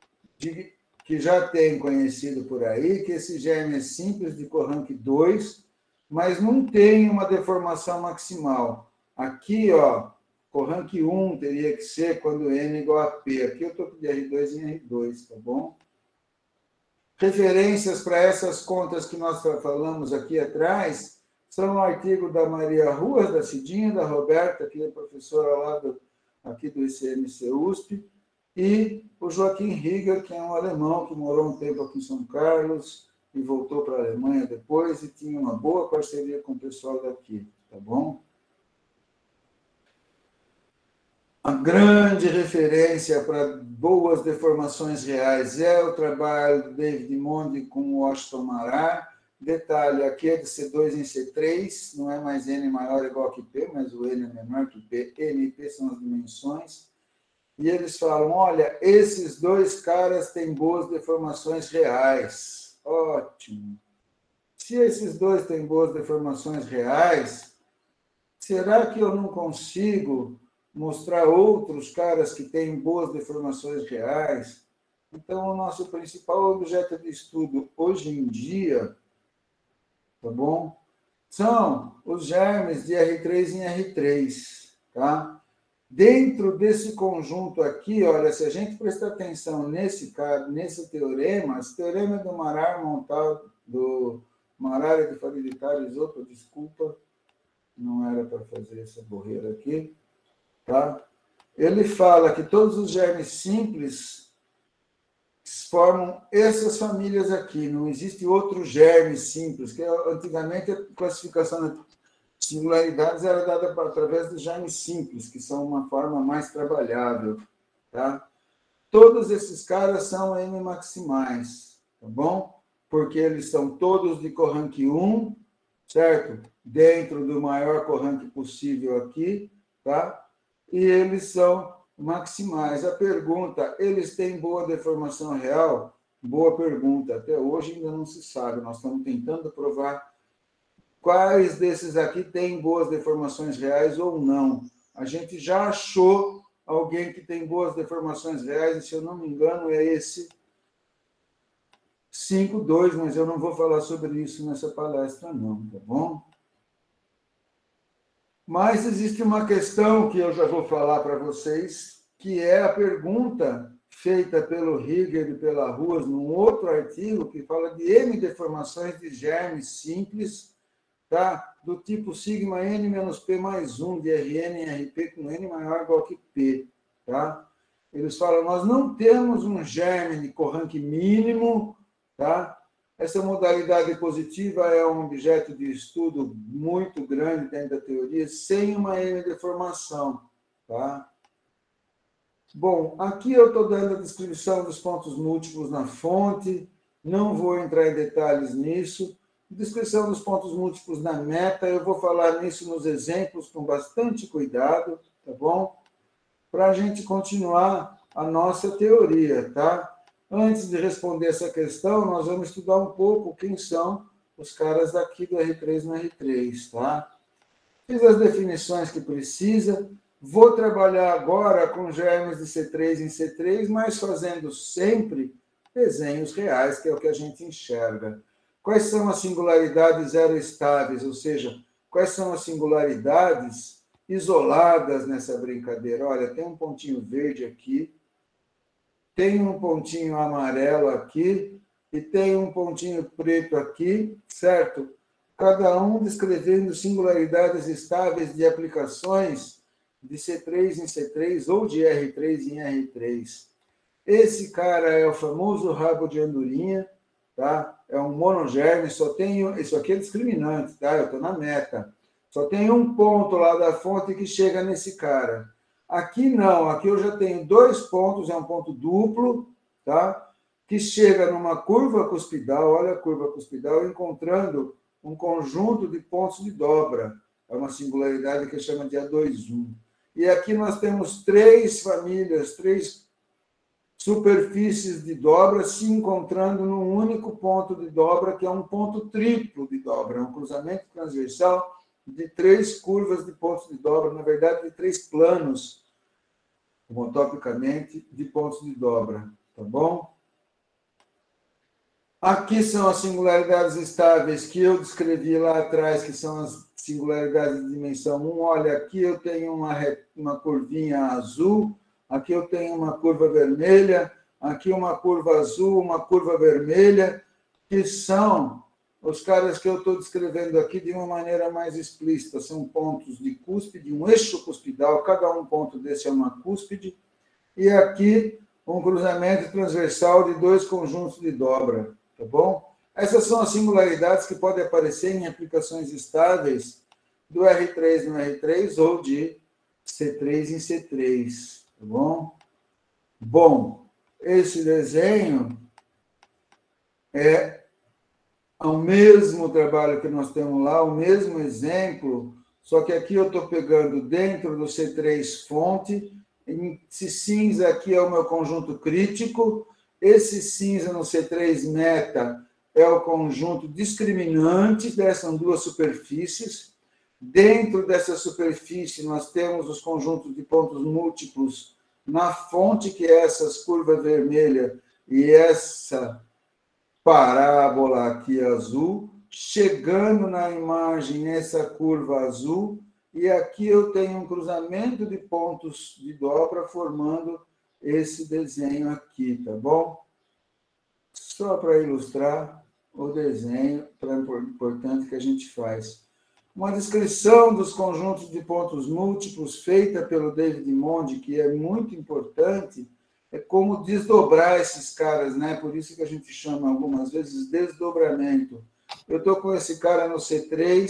que já tem conhecido por aí, que esse germe é simples de corrank 2, mas não tem uma deformação maximal. Aqui, ó, corrank 1 teria que ser quando n igual a p. Aqui eu estou de R2 em R2, tá bom? Referências para essas contas que nós falamos aqui atrás são o artigo da Maria Ruas, da Cidinha, da Roberta, que é professora lá aqui do ICMC USP, e o Joaquim Rieger, que é um alemão que morou um tempo aqui em São Carlos e voltou para a Alemanha depois e tinha uma boa parceria com o pessoal daqui, tá bom? A grande referência para boas deformações reais é o trabalho do David Monde com o Washington Marar. Detalhe, aqui é de C2 em C3, não é mais N maior ou igual que P, mas o N é menor que P. N e P são as dimensões. E eles falam, olha, esses dois caras têm boas deformações reais. Ótimo. Se esses dois têm boas deformações reais, será que eu não consigo mostrar outros caras que têm boas deformações reais? Então, o nosso principal objeto de estudo hoje em dia, tá bom? São os germes de R3 em R3, tá? Dentro desse conjunto aqui, olha, se a gente prestar atenção nesse teorema, esse teorema é do Marar montado, do Marar e de Fagilitares, opa, desculpa, não era para fazer essa borreira aqui, tá? Ele fala que todos os germes simples formam essas famílias aqui, não existe outro germe simples, que antigamente a classificação singularidades era dada através dos germes simples, que são uma forma mais trabalhável, tá? Todos esses caras são N maximais, tá bom? Porque eles são todos de corrank 1, certo? Dentro do maior corrank possível aqui, tá? E eles são maximais. A pergunta, eles têm boa deformação real? Boa pergunta. Até hoje ainda não se sabe. Nós estamos tentando provar quais desses aqui têm boas deformações reais ou não. A gente já achou alguém que tem boas deformações reais, e se eu não me engano é esse 5.2, mas eu não vou falar sobre isso nessa palestra não, tá bom? Mas existe uma questão que eu já vou falar para vocês, que é a pergunta feita pelo Rieger e pela Ruas num outro artigo que fala de M deformações de germes simples, tá? Do tipo sigma n menos p mais 1 de Rn em Rp com n maior ou igual que p. Tá? Eles falam, nós não temos um germe de corrank mínimo, tá? Essa modalidade positiva é um objeto de estudo muito grande dentro da teoria, sem uma M deformação. Tá? Bom, aqui eu estou dando a descrição dos pontos múltiplos na fonte, não vou entrar em detalhes nisso. Descrição dos pontos múltiplos na meta, eu vou falar nisso nos exemplos com bastante cuidado, tá bom? Para a gente continuar a nossa teoria, tá? Antes de responder essa questão, nós vamos estudar um pouco quem são os caras daqui do R3 no R3, tá? Fiz as definições que precisa, vou trabalhar agora com germes de C3 em C3, mas fazendo sempre desenhos reais, que é o que a gente enxerga. Quais são as singularidades zero estáveis, ou seja, quais são as singularidades isoladas nessa brincadeira? Olha, tem um pontinho verde aqui, tem um pontinho amarelo aqui e tem um pontinho preto aqui, certo? Cada um descrevendo singularidades estáveis de aplicações de C3 em C3 ou de R3 em R3. Esse cara é o famoso rabo de andorinha, tá? É um monogerme, só tem... Isso aqui é discriminante, tá? Eu estou na meta. Só tem um ponto lá da fonte que chega nesse cara. Aqui não, aqui eu já tenho 2 pontos, é um ponto duplo, tá? Que chega numa curva cuspidal, olha a curva cuspidal, encontrando um conjunto de pontos de dobra. É uma singularidade que chama de A2,1. E aqui nós temos 3 famílias, 3 superfícies de dobra se encontrando num único ponto de dobra, que é um ponto triplo de dobra, é um cruzamento transversal de 3 curvas de pontos de dobra, na verdade, de 3 planos, homotopicamente, de pontos de dobra, tá bom? Aqui são as singularidades estáveis que eu descrevi lá atrás, que são as singularidades de dimensão 1. Olha, aqui eu tenho uma curvinha azul, aqui eu tenho uma curva vermelha, aqui uma curva azul, uma curva vermelha, que são os caras que eu estou descrevendo aqui de uma maneira mais explícita. São pontos de cúspide, um eixo cuspidal, cada um ponto desse é uma cúspide, e aqui um cruzamento transversal de 2 conjuntos de dobra, tá bom? Essas são as singularidades que podem aparecer em aplicações estáveis do R3 no R3 ou de C3 em C3, tá bom? Bom, esse desenho é o mesmo trabalho que nós temos lá, o mesmo exemplo, só que aqui eu estou pegando dentro do C3 fonte, esse cinza aqui é o meu conjunto crítico, esse cinza no C3 meta é o conjunto discriminante, são 2 superfícies. Dentro dessa superfície, nós temos os conjuntos de pontos múltiplos na fonte, que é essas curvas vermelha e essa parábola aqui azul, chegando na imagem essa curva azul, e aqui eu tenho um cruzamento de pontos de dobra formando esse desenho aqui, tá bom? Só para ilustrar o desenho importante que a gente faz. Uma descrição dos conjuntos de pontos múltiplos feita pelo David Monde, que é muito importante, é como desdobrar esses caras, né? Por isso que a gente chama algumas vezes desdobramento. Eu estou com esse cara no C3,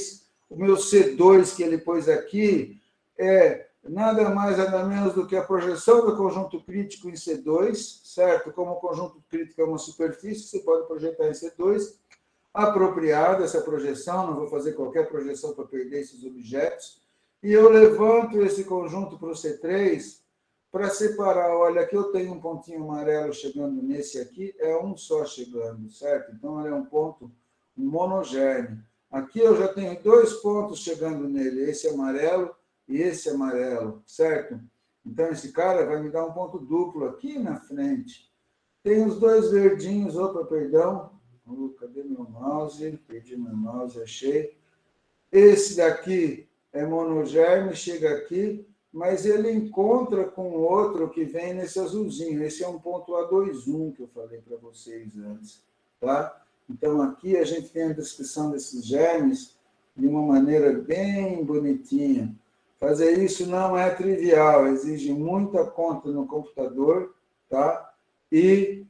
O meu C2 que ele pôs aqui é nada mais, nada menos do que a projeção do conjunto crítico em C2, certo? Como o conjunto crítico é uma superfície, você pode projetar em C2. Apropriada essa projeção, não vou fazer qualquer projeção para perder esses objetos. E eu levanto esse conjunto para o C3 para separar. Olha, aqui eu tenho um pontinho amarelo chegando nesse aqui, é um só chegando, certo? Então, ele é um ponto monogêneo. Aqui eu já tenho 2 pontos chegando nele, esse amarelo e esse amarelo, certo? Então, esse cara vai me dar um ponto duplo aqui na frente. Tem os 2 verdinhos, opa, perdão. Cadê meu mouse? Perdi meu mouse, achei. Esse daqui é monogêneo, chega aqui, mas ele encontra com outro que vem nesse azulzinho. Esse é um ponto A21 que eu falei para vocês antes, tá? Então, aqui a gente tem a descrição desses germes de uma maneira bem bonitinha. Fazer isso não é trivial, exige muita conta no computador, tá? E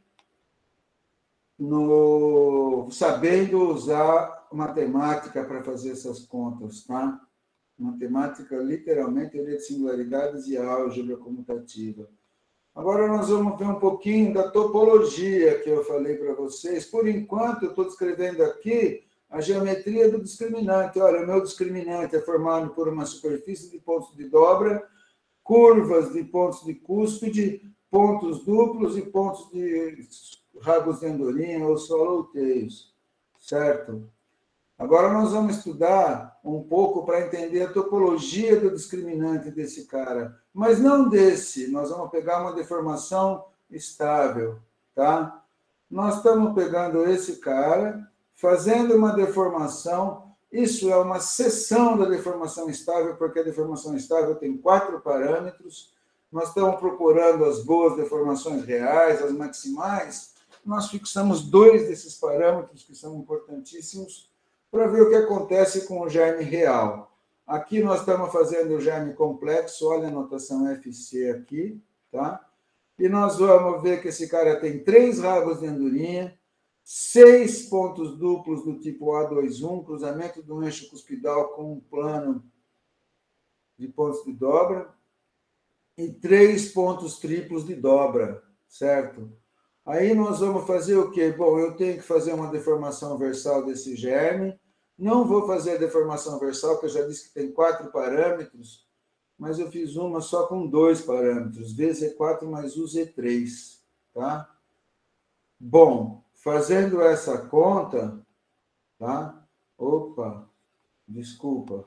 sabendo usar matemática para fazer essas contas, tá? Matemática, literalmente, teoria de singularidades e álgebra comutativa. Agora nós vamos ver um pouquinho da topologia que eu falei para vocês. Por enquanto, eu estou descrevendo aqui a geometria do discriminante. Olha, o meu discriminante é formado por uma superfície de pontos de dobra, curvas de pontos de cúspide, pontos duplos e pontos de rabos de andorinha ou swallowtails, certo? Agora nós vamos estudar um pouco para entender a topologia do discriminante desse cara, mas não desse, nós vamos pegar uma deformação estável, tá? Nós estamos pegando esse cara, fazendo uma deformação, isso é uma seção da deformação estável, porque a deformação estável tem 4 parâmetros, nós estamos procurando as boas deformações reais, as maximais, nós fixamos 2 desses parâmetros que são importantíssimos, para ver o que acontece com o germe real. Aqui nós estamos fazendo o germe complexo, olha a notação FC aqui, tá? E nós vamos ver que esse cara tem 3 rabos de andorinha, 6 pontos duplos do tipo A21, cruzamento do eixo cuspidal com um plano de pontos de dobra, e 3 pontos triplos de dobra, certo? Aí nós vamos fazer o quê? Bom, eu tenho que fazer uma deformação versal desse germe. Não vou fazer a deformação versal, porque eu já disse que tem 4 parâmetros, mas eu fiz uma só com 2 parâmetros, VZ4 mais UZ3, tá? Bom, fazendo essa conta, tá? Opa, desculpa.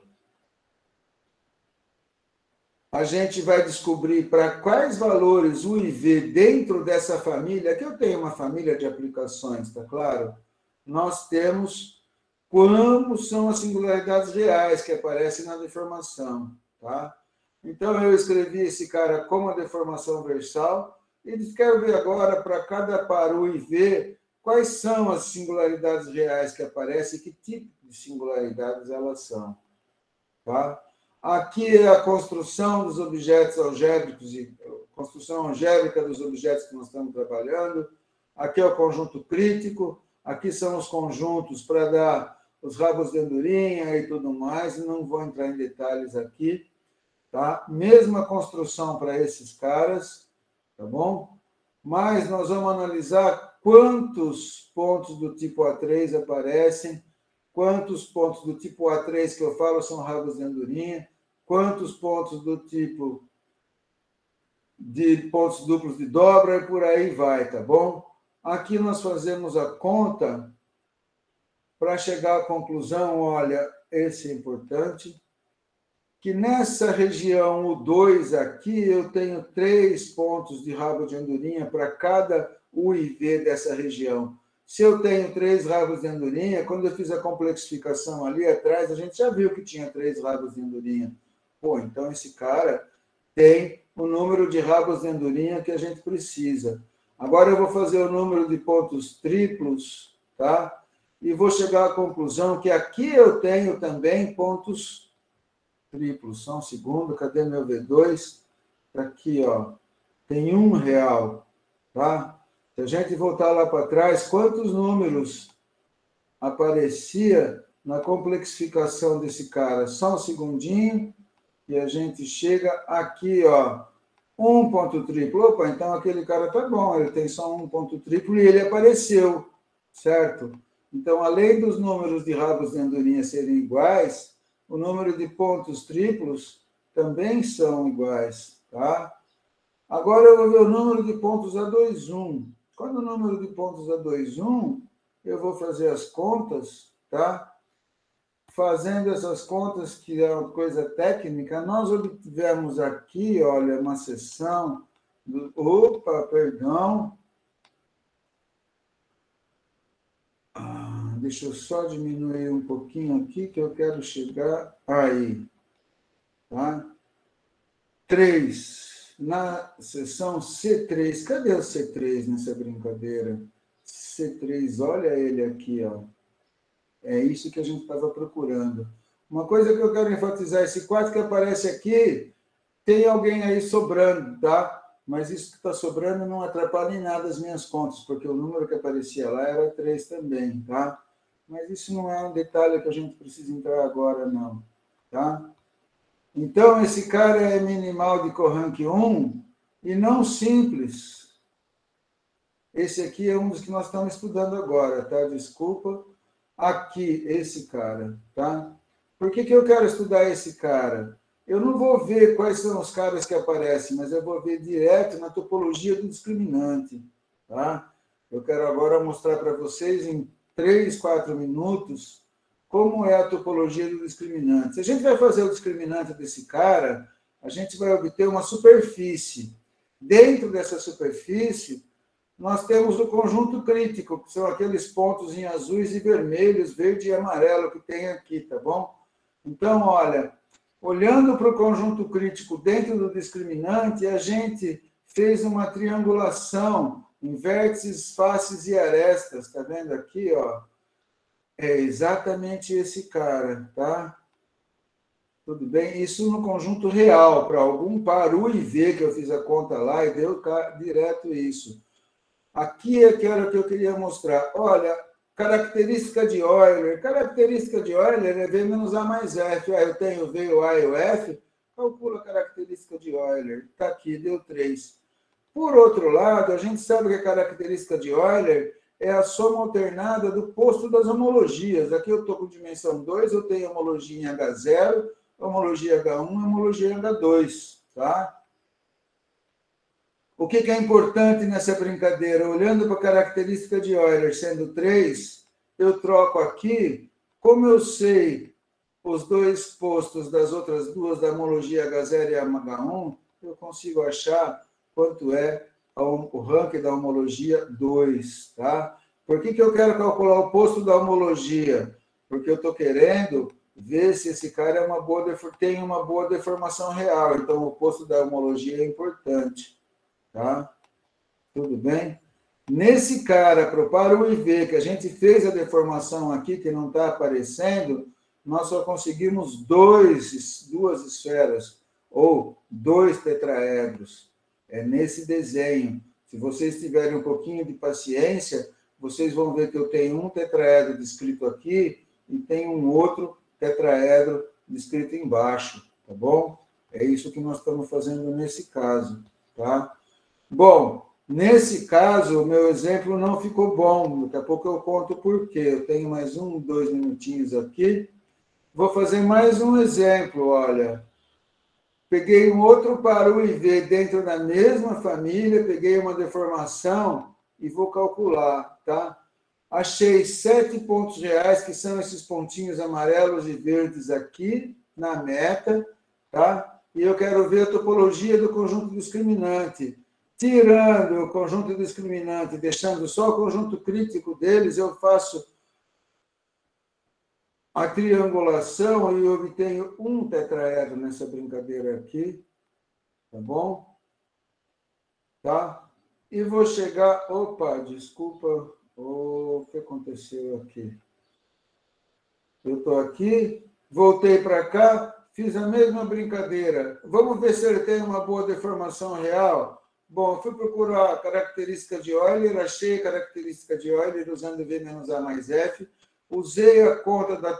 A gente vai descobrir para quais valores U e V dentro dessa família, aqui eu tenho uma família de aplicações, tá claro? Nós temos como são as singularidades reais que aparecem na deformação, tá? Então, eu escrevi esse cara como a deformação versal, e quero ver agora, para cada par U e V, quais são as singularidades reais que aparecem e que tipo de singularidades elas são, tá? Aqui é a construção dos objetos algébricos e construção algébrica dos objetos que nós estamos trabalhando. Aqui é o conjunto crítico. Aqui são os conjuntos para dar os rabos de andorinha e tudo mais. Não vou entrar em detalhes aqui, tá? Mesma construção para esses caras, tá bom? Mas nós vamos analisar quantos pontos do tipo A3 aparecem, quantos pontos do tipo A3 que eu falo são rabos de andorinha, quantos pontos do tipo de pontos duplos de dobra e por aí vai, tá bom? Aqui nós fazemos a conta para chegar à conclusão, olha, esse é importante, que nessa região U2 aqui eu tenho 3 pontos de rabo de andorinha para cada U e V dessa região. Se eu tenho 3 rabos de andorinha, quando eu fiz a complexificação ali atrás, a gente já viu que tinha 3 rabos de andorinha. Pô, então esse cara tem o número de rabos de andorinha que a gente precisa. Agora eu vou fazer o número de pontos triplos, tá? E vou chegar à conclusão que aqui eu tenho também pontos triplos. Só um segundo, cadê meu V2? Aqui, ó, tem 1 real, tá? Se a gente voltar lá para trás, quantos números aparecia na complexificação desse cara. Só um segundinho, e a gente chega aqui, ó, 1 ponto triplo. Opa, então aquele cara tá bom, ele tem só 1 ponto triplo e ele apareceu, certo? Então, além dos números de rabos de andorinha serem iguais, o número de pontos triplos também são iguais, tá? Agora eu vou ver o número de pontos A21. Quando o número de pontos A21, eu vou fazer as contas, tá? Fazendo essas contas, que é uma coisa técnica, nós obtivemos aqui, olha, uma seção do... Opa, perdão. Deixa eu só diminuir um pouquinho aqui, que eu quero chegar aí. Tá? 3. Na seção C3. Cadê o C3 nessa brincadeira? C3, olha ele aqui, ó. É isso que a gente estava procurando. Uma coisa que eu quero enfatizar, esse 4 que aparece aqui, tem alguém aí sobrando, tá? Mas isso que está sobrando não atrapalha em nada as minhas contas, porque o número que aparecia lá era 3 também, tá? Mas isso não é um detalhe que a gente precisa entrar agora, não, tá? Então, esse cara é minimal de Corank 1 e não simples. Esse aqui é um dos que nós estamos estudando agora, tá? Desculpa. Aqui, esse cara, tá? Por que eu quero estudar esse cara? Eu não vou ver quais são os caras que aparecem, mas eu vou ver direto na topologia do discriminante, tá? Eu quero agora mostrar para vocês em 3, 4 minutos como é a topologia do discriminante. Se a gente vai fazer o discriminante desse cara, a gente vai obter uma superfície. Dentro dessa superfície, nós temos o conjunto crítico, que são aqueles pontos em azuis e vermelhos, verde e amarelo que tem aqui, tá bom? Então, olha, olhando para o conjunto crítico dentro do discriminante, a gente fez uma triangulação em vértices, faces e arestas, tá vendo aqui, ó? É exatamente esse cara, tá? Tudo bem? Isso no conjunto real, para algum par U e V, que eu fiz a conta lá e deu direto isso. Aqui é que era o que eu queria mostrar. Olha, característica de Euler. Característica de Euler é V menos A mais F. Eu tenho o V, o A e o F. Calcula a característica de Euler. Está aqui, deu 3. Por outro lado, a gente sabe que a característica de Euler é a soma alternada do posto das homologias. Aqui eu estou com dimensão 2, eu tenho homologia em H0, homologia H1 e homologia em H2. Tá? O que é importante nessa brincadeira? Olhando para a característica de Euler sendo 3, eu troco aqui, como eu sei os dois postos das outras duas, da homologia H0 e H1, eu consigo achar quanto é o rank da homologia 2. Tá? Por que eu quero calcular o posto da homologia? Porque eu estou querendo ver se esse cara tem uma boa deformação real. Então, o posto da homologia é importante. Tá? Tudo bem? Nesse cara, para o par U e V, que a gente fez a deformação aqui, que não está aparecendo, nós só conseguimos duas esferas, ou 2 tetraedros. É nesse desenho. Se vocês tiverem um pouquinho de paciência, vocês vão ver que eu tenho um tetraedro descrito aqui e tenho um outro tetraedro descrito embaixo, tá bom? É isso que nós estamos fazendo nesse caso, tá? Bom, nesse caso, o meu exemplo não ficou bom. Daqui a pouco eu conto por quê. Eu tenho mais 2 minutinhos aqui. Vou fazer mais um exemplo, olha. Peguei um outro par U e V dentro da mesma família, peguei uma deformação e vou calcular, tá? Achei 7 pontos reais, que são esses pontinhos amarelos e verdes aqui na meta, tá? E eu quero ver a topologia do conjunto discriminante. Tirando o conjunto discriminante, deixando só o conjunto crítico deles, eu faço a triangulação e obtenho um tetraedro nessa brincadeira aqui, tá bom? Tá? E vou chegar... Opa, desculpa, o que aconteceu aqui? Eu estou aqui, voltei para cá, fiz a mesma brincadeira. Vamos ver se ele tem uma boa deformação real. Bom, fui procurar a característica de Euler, achei a característica de Euler usando V menos A mais F, usei a conta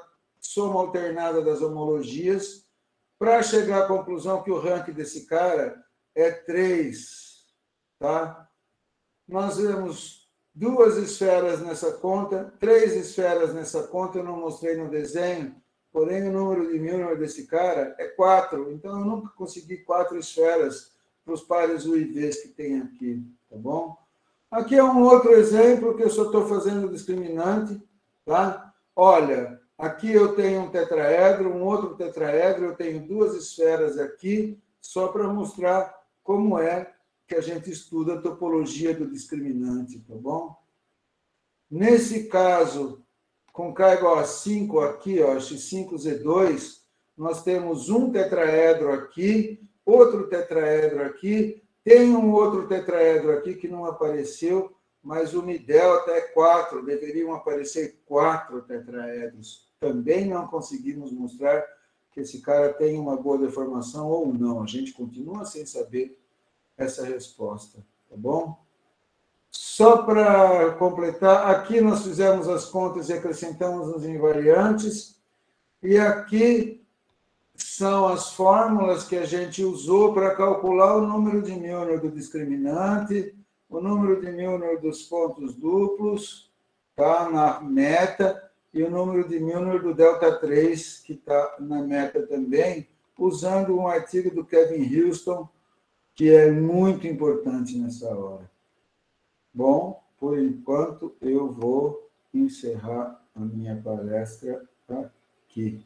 soma alternada das homologias, para chegar à conclusão que o ranking desse cara é 3. Tá? Nós vemos 2 esferas nessa conta, 3 esferas nessa conta, eu não mostrei no desenho, porém o número de Milnor desse cara é 4. Então, eu nunca consegui 4 esferas para os pares UIVs que tem aqui, tá bom? Aqui é um outro exemplo que eu só estou fazendo discriminante, tá? Olha, aqui eu tenho um tetraedro, um outro tetraedro, eu tenho 2 esferas aqui, só para mostrar como é que a gente estuda a topologia do discriminante, tá bom? Nesse caso, com K igual a 5 aqui, ó, X5Z2, nós temos um tetraedro aqui, outro tetraedro aqui, tem um outro tetraedro aqui que não apareceu, mas o Mi delta é 4, deveriam aparecer 4 tetraedros. Também não conseguimos mostrar que esse cara tem uma boa deformação ou não. A gente continua sem saber essa resposta, tá bom? Só para completar, aqui nós fizemos as contas e acrescentamos os invariantes, e aqui são as fórmulas que a gente usou para calcular o número de Milnor do discriminante, o número de Milnor dos pontos duplos, tá, na meta, e o número de Milnor do delta 3, que está na meta também, usando um artigo do Kevin Houston, que é muito importante nessa hora. Bom, por enquanto, eu vou encerrar a minha palestra aqui.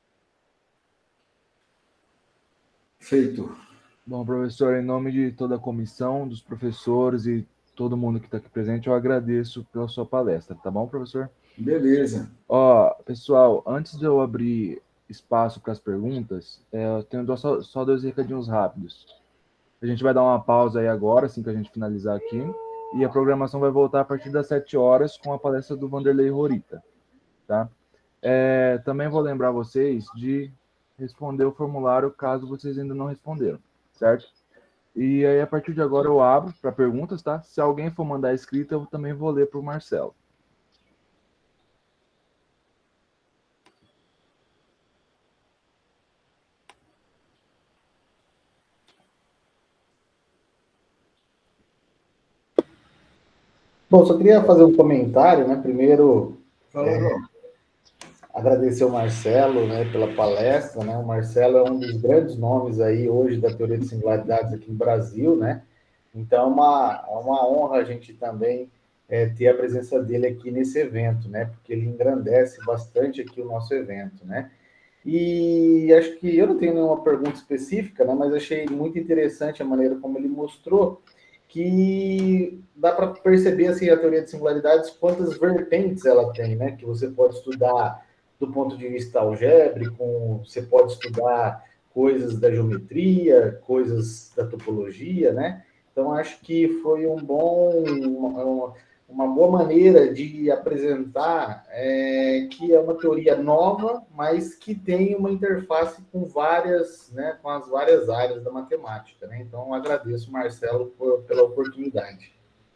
Feito. Bom, professor, em nome de toda a comissão, dos professores e todo mundo que está aqui presente, eu agradeço pela sua palestra, tá bom, professor? Beleza. Ó, pessoal, antes de eu abrir espaço para as perguntas, eu tenho só 2 recadinhos rápidos. A gente vai dar uma pausa aí agora, assim que a gente finalizar aqui, e a programação vai voltar a partir das 7 horas com a palestra do Vanderlei Rorita, tá? Também vou lembrar vocês de responder o formulário caso vocês ainda não responderam, certo? E aí, a partir de agora, eu abro para perguntas, tá? Se alguém for mandar escrita, eu também vou ler para o Marcelo. Bom, só queria fazer um comentário, né? Primeiro, Falou, agradecer ao Marcelo, né, pela palestra, né? O Marcelo é um dos grandes nomes aí hoje da teoria de singularidades aqui no Brasil, né? Então, é uma honra a gente também ter a presença dele aqui nesse evento, né? Porque ele engrandece bastante aqui o nosso evento, né? E acho que eu não tenho nenhuma pergunta específica, né? Mas achei muito interessante a maneira como ele mostrou que dá para perceber assim, a teoria de singularidades, quantas vertentes ela tem, né? Que você pode estudar do ponto de vista algébrico, você pode estudar coisas da geometria, coisas da topologia, né? Então, acho que foi uma boa maneira de apresentar que é uma teoria nova, mas que tem uma interface com várias, né, com as várias áreas da matemática, né? Então, agradeço, Marcelo, pela oportunidade.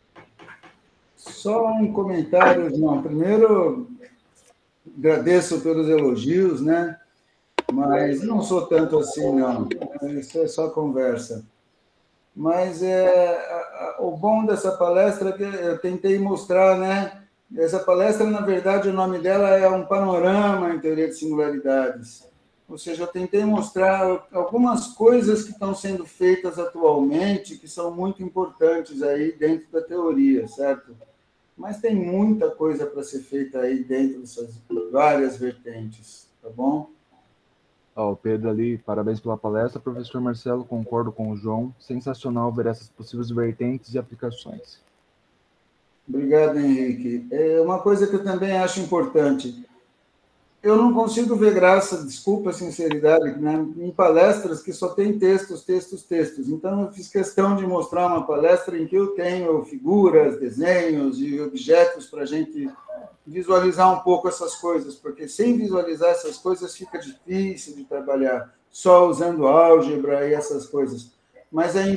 Só um comentário, João. Primeiro, agradeço pelos elogios, né? Mas não sou tanto assim, não. Isso é só conversa. Mas o bom dessa palestra é que eu tentei mostrar, né? Essa palestra, na verdade, o nome dela é um panorama em teoria de singularidades. Ou seja, eu tentei mostrar algumas coisas que estão sendo feitas atualmente, que são muito importantes aí dentro da teoria, certo? Mas tem muita coisa para ser feita aí dentro dessas várias vertentes, tá bom? Ó, o Pedro ali, parabéns pela palestra, professor Marcelo, concordo com o João, sensacional ver essas possíveis vertentes e aplicações. Obrigado, Henrique. Uma coisa que eu também acho importante, eu não consigo ver graça, desculpa a sinceridade, né, em palestras que só tem textos. Então, eu fiz questão de mostrar uma palestra em que eu tenho figuras, desenhos e objetos para a gente visualizar um pouco essas coisas, porque sem visualizar essas coisas fica difícil de trabalhar, só usando álgebra e essas coisas. Mas é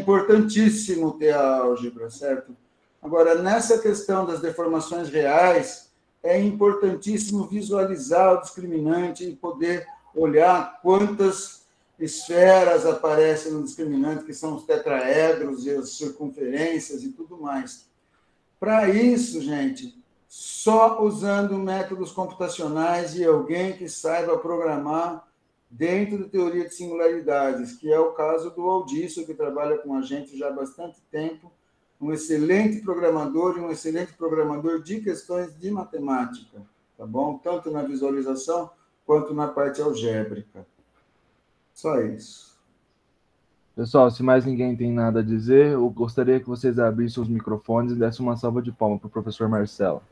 importantíssimo ter a álgebra, certo? Agora, nessa questão das deformações reais, é importantíssimo visualizar o discriminante e poder olhar quantas esferas aparecem no discriminante, que são os tetraedros e as circunferências e tudo mais. Para isso, gente, só usando métodos computacionais e alguém que saiba programar dentro da teoria de singularidades, que é o caso do Aldício, que trabalha com a gente já há bastante tempo, um excelente programador e um excelente programador de questões de matemática, tá bom? Tanto na visualização quanto na parte algébrica. Só isso. Pessoal, se mais ninguém tem nada a dizer, eu gostaria que vocês abrissem os microfones e dessem uma salva de palmas para o professor Marcelo.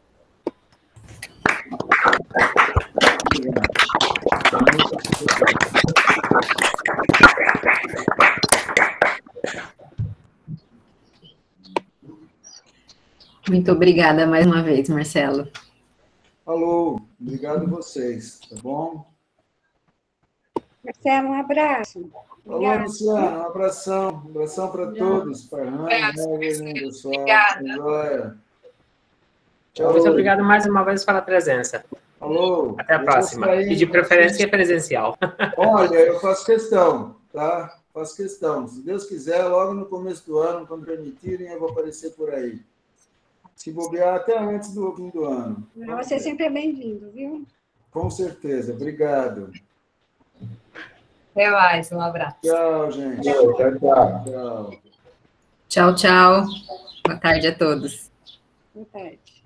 Muito obrigada mais uma vez, Marcelo. Falou, obrigado a vocês, tá bom? Marcelo, um abraço. Falou, Luciano, um abração para todos, para Ana, pessoal. Obrigada. Tchau. Muito obrigado mais uma vez pela presença. Falou. Até a próxima. E de preferência presencial. Olha, eu faço questão, tá? Faço questão. Se Deus quiser, logo no começo do ano, quando permitirem, eu vou aparecer por aí. Se bobear até antes do fim do ano. Você sempre é bem-vindo, viu? Com certeza. Obrigado. Até mais, um abraço. Tchau, gente. Tchau. Tchau, tchau. Boa tarde a todos. Boa tarde.